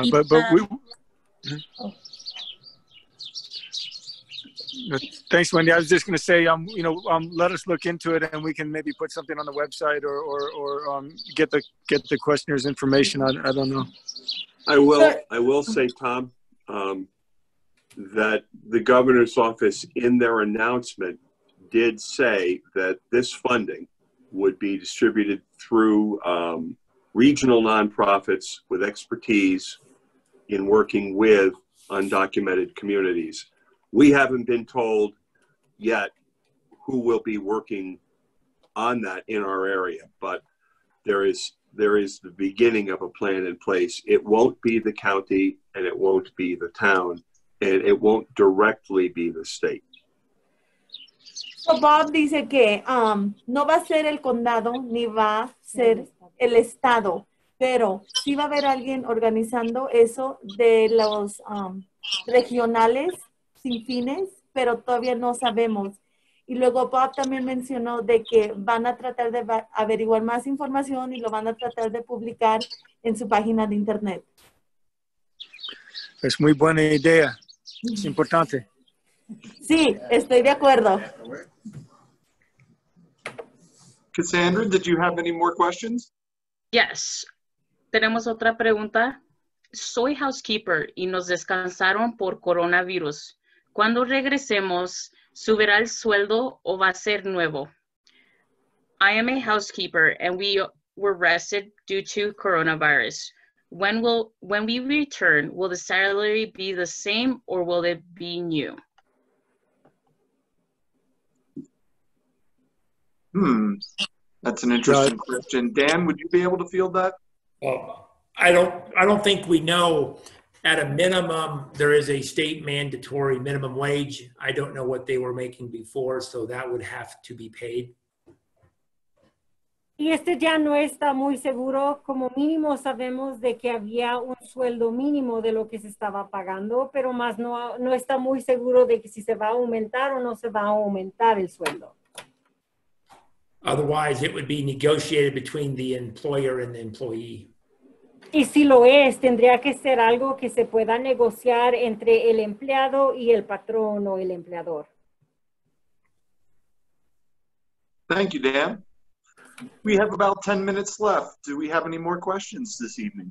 Speaker 6: thanks, Wendy. I was just going to say, let us look into it, and we can maybe put something on the website or get the questioner's information. I don't know.
Speaker 11: I will say, Tom, that the governor's office in their announcement did say that this funding would be distributed through regional nonprofits with expertise in working with undocumented communities. We haven't been told yet who will be working on that in our area, but there is the beginning of a plan in place. It won't be the county and it won't be the town, and it won't directly be the state.
Speaker 2: So Bob dice que no va a ser el condado ni va a ser el estado, pero sí va a haber alguien organizando eso de los regionales sin fines, pero todavía no sabemos. Y luego Bob también mencionó de que van a tratar de averiguar más información y lo van a tratar de publicar en su página de internet.
Speaker 6: Es muy buena idea. Es importante.
Speaker 2: Sí, estoy de acuerdo.
Speaker 3: Cassandra, did you have any more questions?
Speaker 1: Yes. Tenemos otra pregunta. Soy housekeeper y nos descansaron por coronavirus. Cuando regresemos, ¿subirá el sueldo o va a ser nuevo? I am a housekeeper and we were rested due to coronavirus. When we return, will the salary be the same or will it be new?
Speaker 3: That's an interesting question. Dan, would you be able to field that?
Speaker 10: Well, I don't think we know. At a minimum, there is a state mandatory minimum wage. I don't know what they were making before, so that would have to be paid.
Speaker 5: Y ya no está muy seguro. Como mínimo sabemos de que había un sueldo mínimo de lo que se estaba pagando, pero más no está muy seguro de que si se va a aumentar o no se va a aumentar el sueldo.
Speaker 10: Otherwise, it would be negotiated between the employer and the employee.
Speaker 5: Y si lo es, tendría que ser algo que se pueda negociar entre el empleado y el patrón o el empleador.
Speaker 3: Thank you, Dan. We have about 10 minutes left. Do we have any more questions this evening?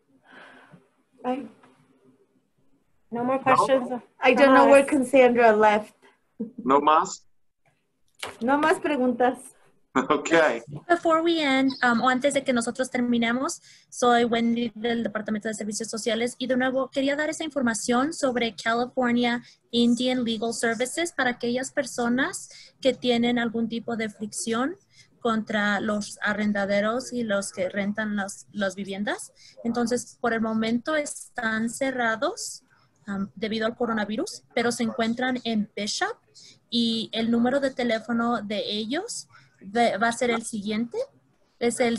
Speaker 5: No more questions?
Speaker 2: No? I don't know where Cassandra left.
Speaker 3: No más?
Speaker 2: No más preguntas.
Speaker 3: Okay.
Speaker 9: Before we end, o antes de que nosotros terminemos, soy Wendy del Departamento de Servicios Sociales y de nuevo quería dar esa información sobre California Indian Legal Services para aquellas personas que tienen algún tipo de fricción contra los arrendaderos y los que rentan las viviendas. Entonces, por el momento están cerrados debido al coronavirus, pero se encuentran en Bishop y el número de teléfono de ellos va a ser el siguiente. Es el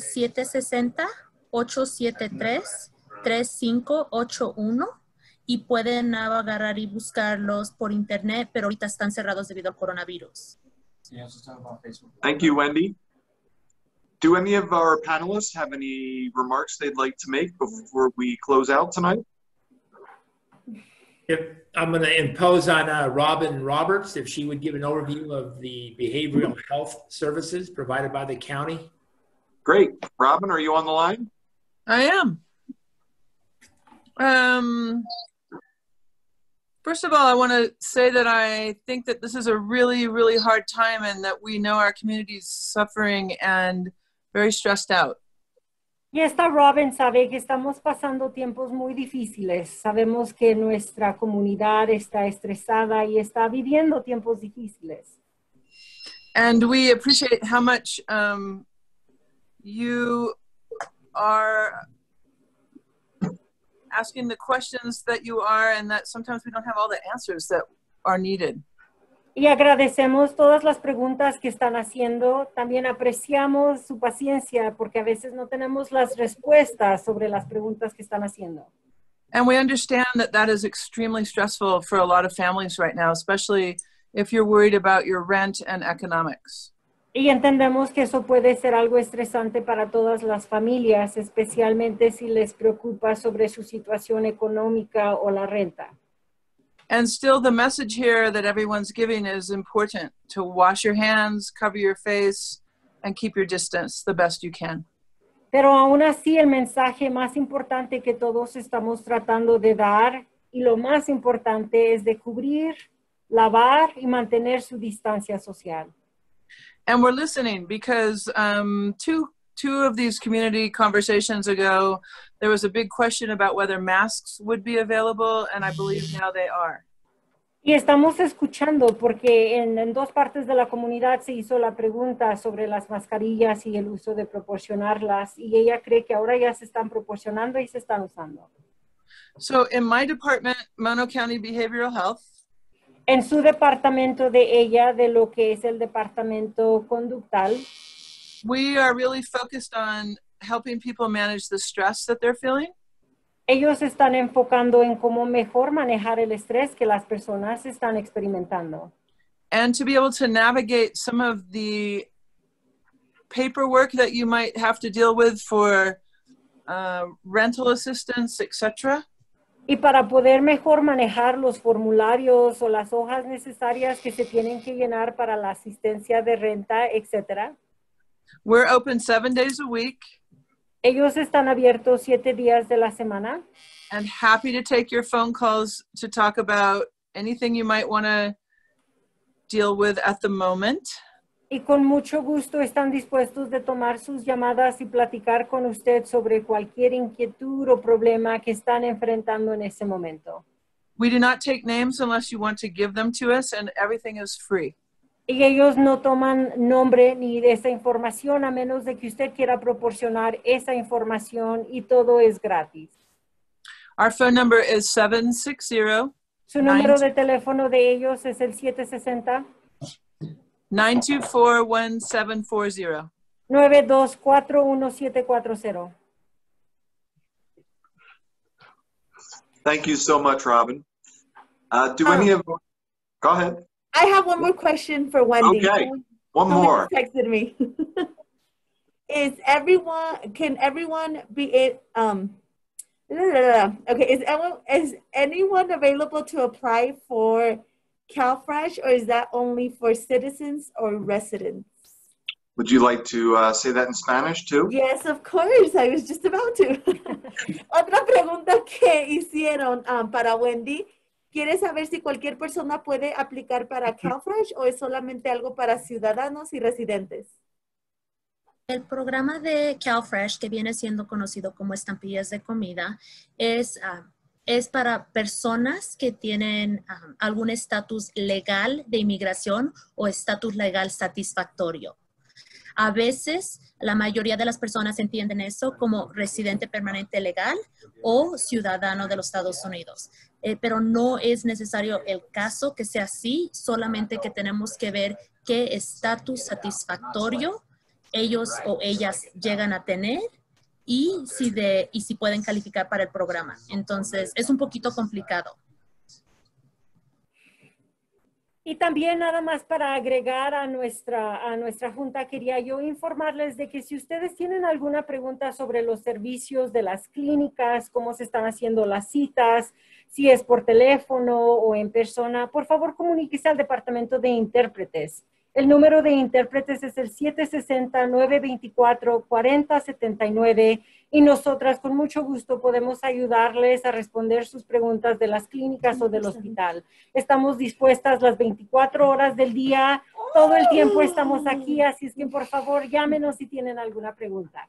Speaker 9: 760-873-3581 y pueden agarrar y buscarlos por internet, pero ahorita están cerrados debido al coronavirus.
Speaker 3: Thank you, Wendy. Do any of our panelists have any remarks they'd like to make before we close out tonight?
Speaker 10: I'm going to impose on Robin Roberts if she would give an overview of the behavioral health services provided by the county.
Speaker 3: Great. Robin, are you on the line?
Speaker 12: I am. First of all, I want to say that I think that this is a really, really hard time and that we know our community is suffering and very stressed out.
Speaker 5: Y esta Robin sabe que estamos pasando tiempos muy difíciles. Sabemos que nuestra comunidad está estresada y está viviendo tiempos difíciles.
Speaker 12: And we appreciate how much you are asking the questions that you are, and that sometimes we don't have all the answers that are needed.
Speaker 5: Y agradecemos todas las preguntas que están haciendo. También apreciamos su paciencia porque a veces no tenemos las respuestas sobre las preguntas que están haciendo.
Speaker 12: And we understand that that is extremely stressful for a lot of families right now, especially if you're worried about your rent and economics.
Speaker 5: Y entendemos que eso puede ser algo estresante para todas las familias, especialmente si les preocupa sobre su situación económica o la renta.
Speaker 12: And still the message here that everyone's giving is important: to wash your hands, cover your face, and keep your distance the best you can.
Speaker 5: Pero aún así el mensaje más importante que todos estamos tratando de dar, y lo más importante, es de cubrir, lavar y mantener su distancia social.
Speaker 12: And we're listening because two of these community conversations ago, there was a big question about whether masks would be available, and I believe now they are.
Speaker 5: Y estamos escuchando porque en dos partes de la comunidad se hizo la pregunta sobre las mascarillas y el uso de proporcionarlas, y ella cree que ahora ya se están proporcionando y se están usando.
Speaker 12: So in my department, Mono County Behavioral Health,
Speaker 5: en su departamento de ella, de lo que es el departamento conductal,
Speaker 12: we are really focused on helping people manage the stress that they're feeling.
Speaker 5: Ellos están enfocando en cómo mejor manejar el estrés que las personas están experimentando.
Speaker 12: And to be able to navigate some of the paperwork that you might have to deal with for rental assistance, etc.
Speaker 5: Y para poder mejor manejar los formularios o las hojas necesarias que se tienen que llenar para la asistencia de renta, etc.
Speaker 12: We're open 7 days a week.
Speaker 5: Ellos están abiertos 7 días de la semana.
Speaker 12: And happy to take your phone calls to talk about anything you might want to deal with at the moment.
Speaker 5: Y con mucho gusto están dispuestos de tomar sus llamadas y platicar con usted sobre cualquier inquietud o problema que están enfrentando en ese momento.
Speaker 12: We do not take names unless you want to give them to us, and everything is free.
Speaker 5: Y ellos no toman nombre ni de esa información a menos de que usted quiera proporcionar esa información, y todo es gratis.
Speaker 12: Our phone number is 760.
Speaker 5: Su número de teléfono de ellos es el
Speaker 12: 760-924-1740.
Speaker 5: 924-1740.
Speaker 3: Thank you so much, Robin. Go ahead.
Speaker 2: I have one more question for Wendy.
Speaker 3: Okay, one more.
Speaker 2: Texted me. Can everyone be is anyone available to apply for CalFresh, or is that only for citizens or residents?
Speaker 3: Would you like to say that in Spanish too?
Speaker 2: Yes, of course. I was just about to. Otra pregunta que hicieron para Wendy. ¿Quiere saber si cualquier persona puede aplicar para CalFresh o es solamente algo para ciudadanos y residentes?
Speaker 9: El programa de CalFresh, que viene siendo conocido como estampillas de comida, es para personas que tienen algún estatus legal de inmigración o estatus legal satisfactorio. A veces, la mayoría de las personas entienden eso como residente permanente legal o ciudadano de los Estados Unidos. Pero no es necesario el caso que sea así, solamente que tenemos que ver qué estatus satisfactorio ellos o ellas llegan a tener y si pueden calificar para el programa. Entonces, es un poquito complicado.
Speaker 5: Y también nada más para agregar a nuestra junta, quería yo informarles de que si ustedes tienen alguna pregunta sobre los servicios de las clínicas, cómo se están haciendo las citas, si es por teléfono o en persona, por favor comuníquese al Departamento de Intérpretes. El número de intérpretes es el 760-924-4079 y nosotras con mucho gusto podemos ayudarles a responder sus preguntas de las clínicas o del hospital. Estamos dispuestas las 24 horas del día, todo el tiempo estamos aquí, así es que por favor llámenos si tienen alguna pregunta.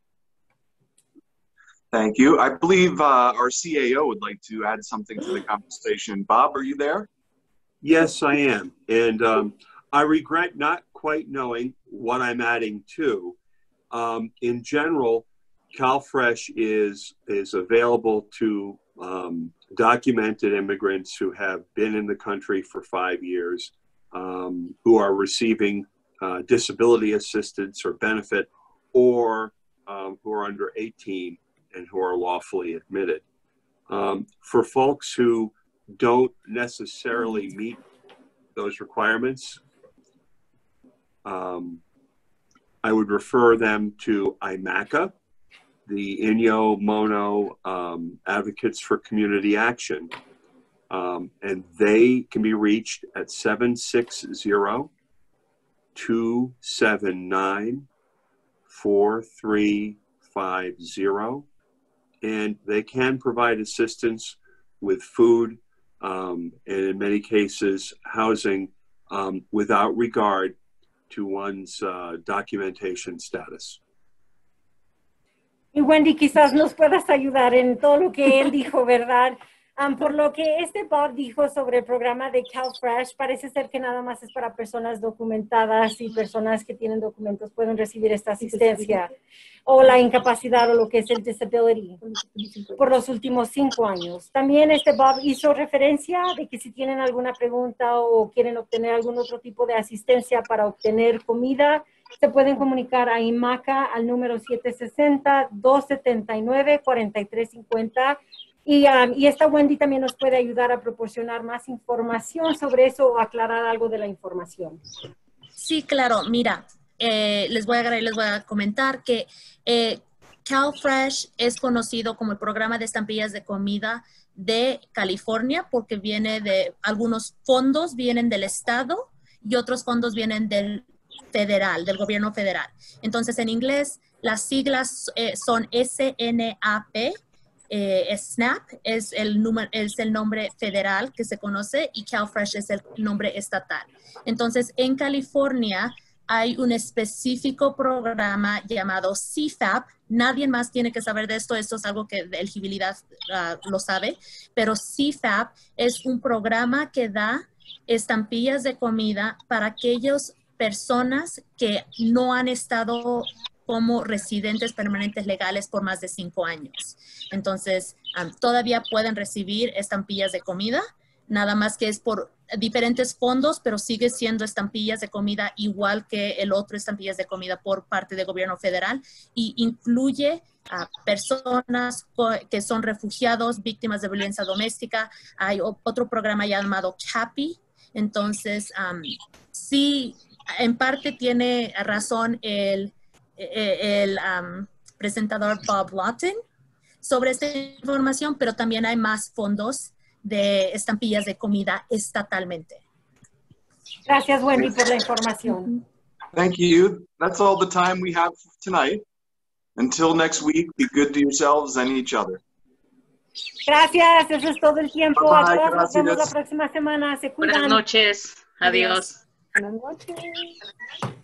Speaker 3: Thank you. I believe our CAO would like to add something to the conversation. Bob, are you there?
Speaker 11: Yes, I am. And I regret not quite knowing what I'm adding to. In general, CalFresh is available to documented immigrants who have been in the country for 5 years, who are receiving disability assistance or benefit, or who are under 18 and who are lawfully admitted. For folks who don't necessarily meet those requirements, I would refer them to IMACA, the Inyo Mono Advocates for Community Action, and they can be reached at 760-279-4350, and they can provide assistance with food and in many cases housing without regard to one's documentation status.
Speaker 5: Y Wendy, quizás nos puedas ayudar en todo lo que él dijo, ¿verdad? Por lo que Bob dijo sobre el programa de CalFresh, parece ser que nada más es para personas documentadas y personas que tienen documentos pueden recibir esta asistencia o la incapacidad o lo que es el disability por los últimos 5 años. También Bob hizo referencia de que si tienen alguna pregunta o quieren obtener algún otro tipo de asistencia para obtener comida, se pueden comunicar a IMACA al número 760-279-4350. Y esta Wendy también nos puede ayudar a proporcionar más información sobre eso o aclarar algo de la información.
Speaker 9: Sí, claro. Mira, les voy a comentar que CalFresh es conocido como el programa de estampillas de comida de California porque viene de algunos fondos vienen del estado y otros fondos vienen del federal, del gobierno federal. Entonces, en inglés, las siglas son SNAP. SNAP es el nombre federal que se conoce y CalFresh es el nombre estatal. Entonces, en California hay un específico programa llamado CFAP. Nadie más tiene que saber de esto. Esto es algo que de elegibilidad lo sabe. Pero CFAP es un programa que da estampillas de comida para aquellas personas que no han estado como residentes permanentes legales por más de 5 años. Entonces, todavía pueden recibir estampillas de comida, nada más que es por diferentes fondos, pero sigue siendo estampillas de comida igual que el otro estampillas de comida por parte del gobierno federal y incluye a personas que son refugiados, víctimas de violencia doméstica. Hay otro programa llamado CAPI. Entonces, sí, en parte tiene razón el presentador Bob Lawton sobre esta información, pero también hay más fondos de estampillas de comida estatalmente.
Speaker 5: Gracias, Wendy, por la información.
Speaker 3: Thank you. That's all the time we have tonight. Until next week, be good to yourselves and each other.
Speaker 5: Gracias, eso es todo el tiempo.
Speaker 3: Bye,
Speaker 5: A todos nos vemos
Speaker 3: gracias.
Speaker 5: la próxima semana. Se cuidan.
Speaker 1: Buenas noches. Adiós.
Speaker 5: Buenas noches.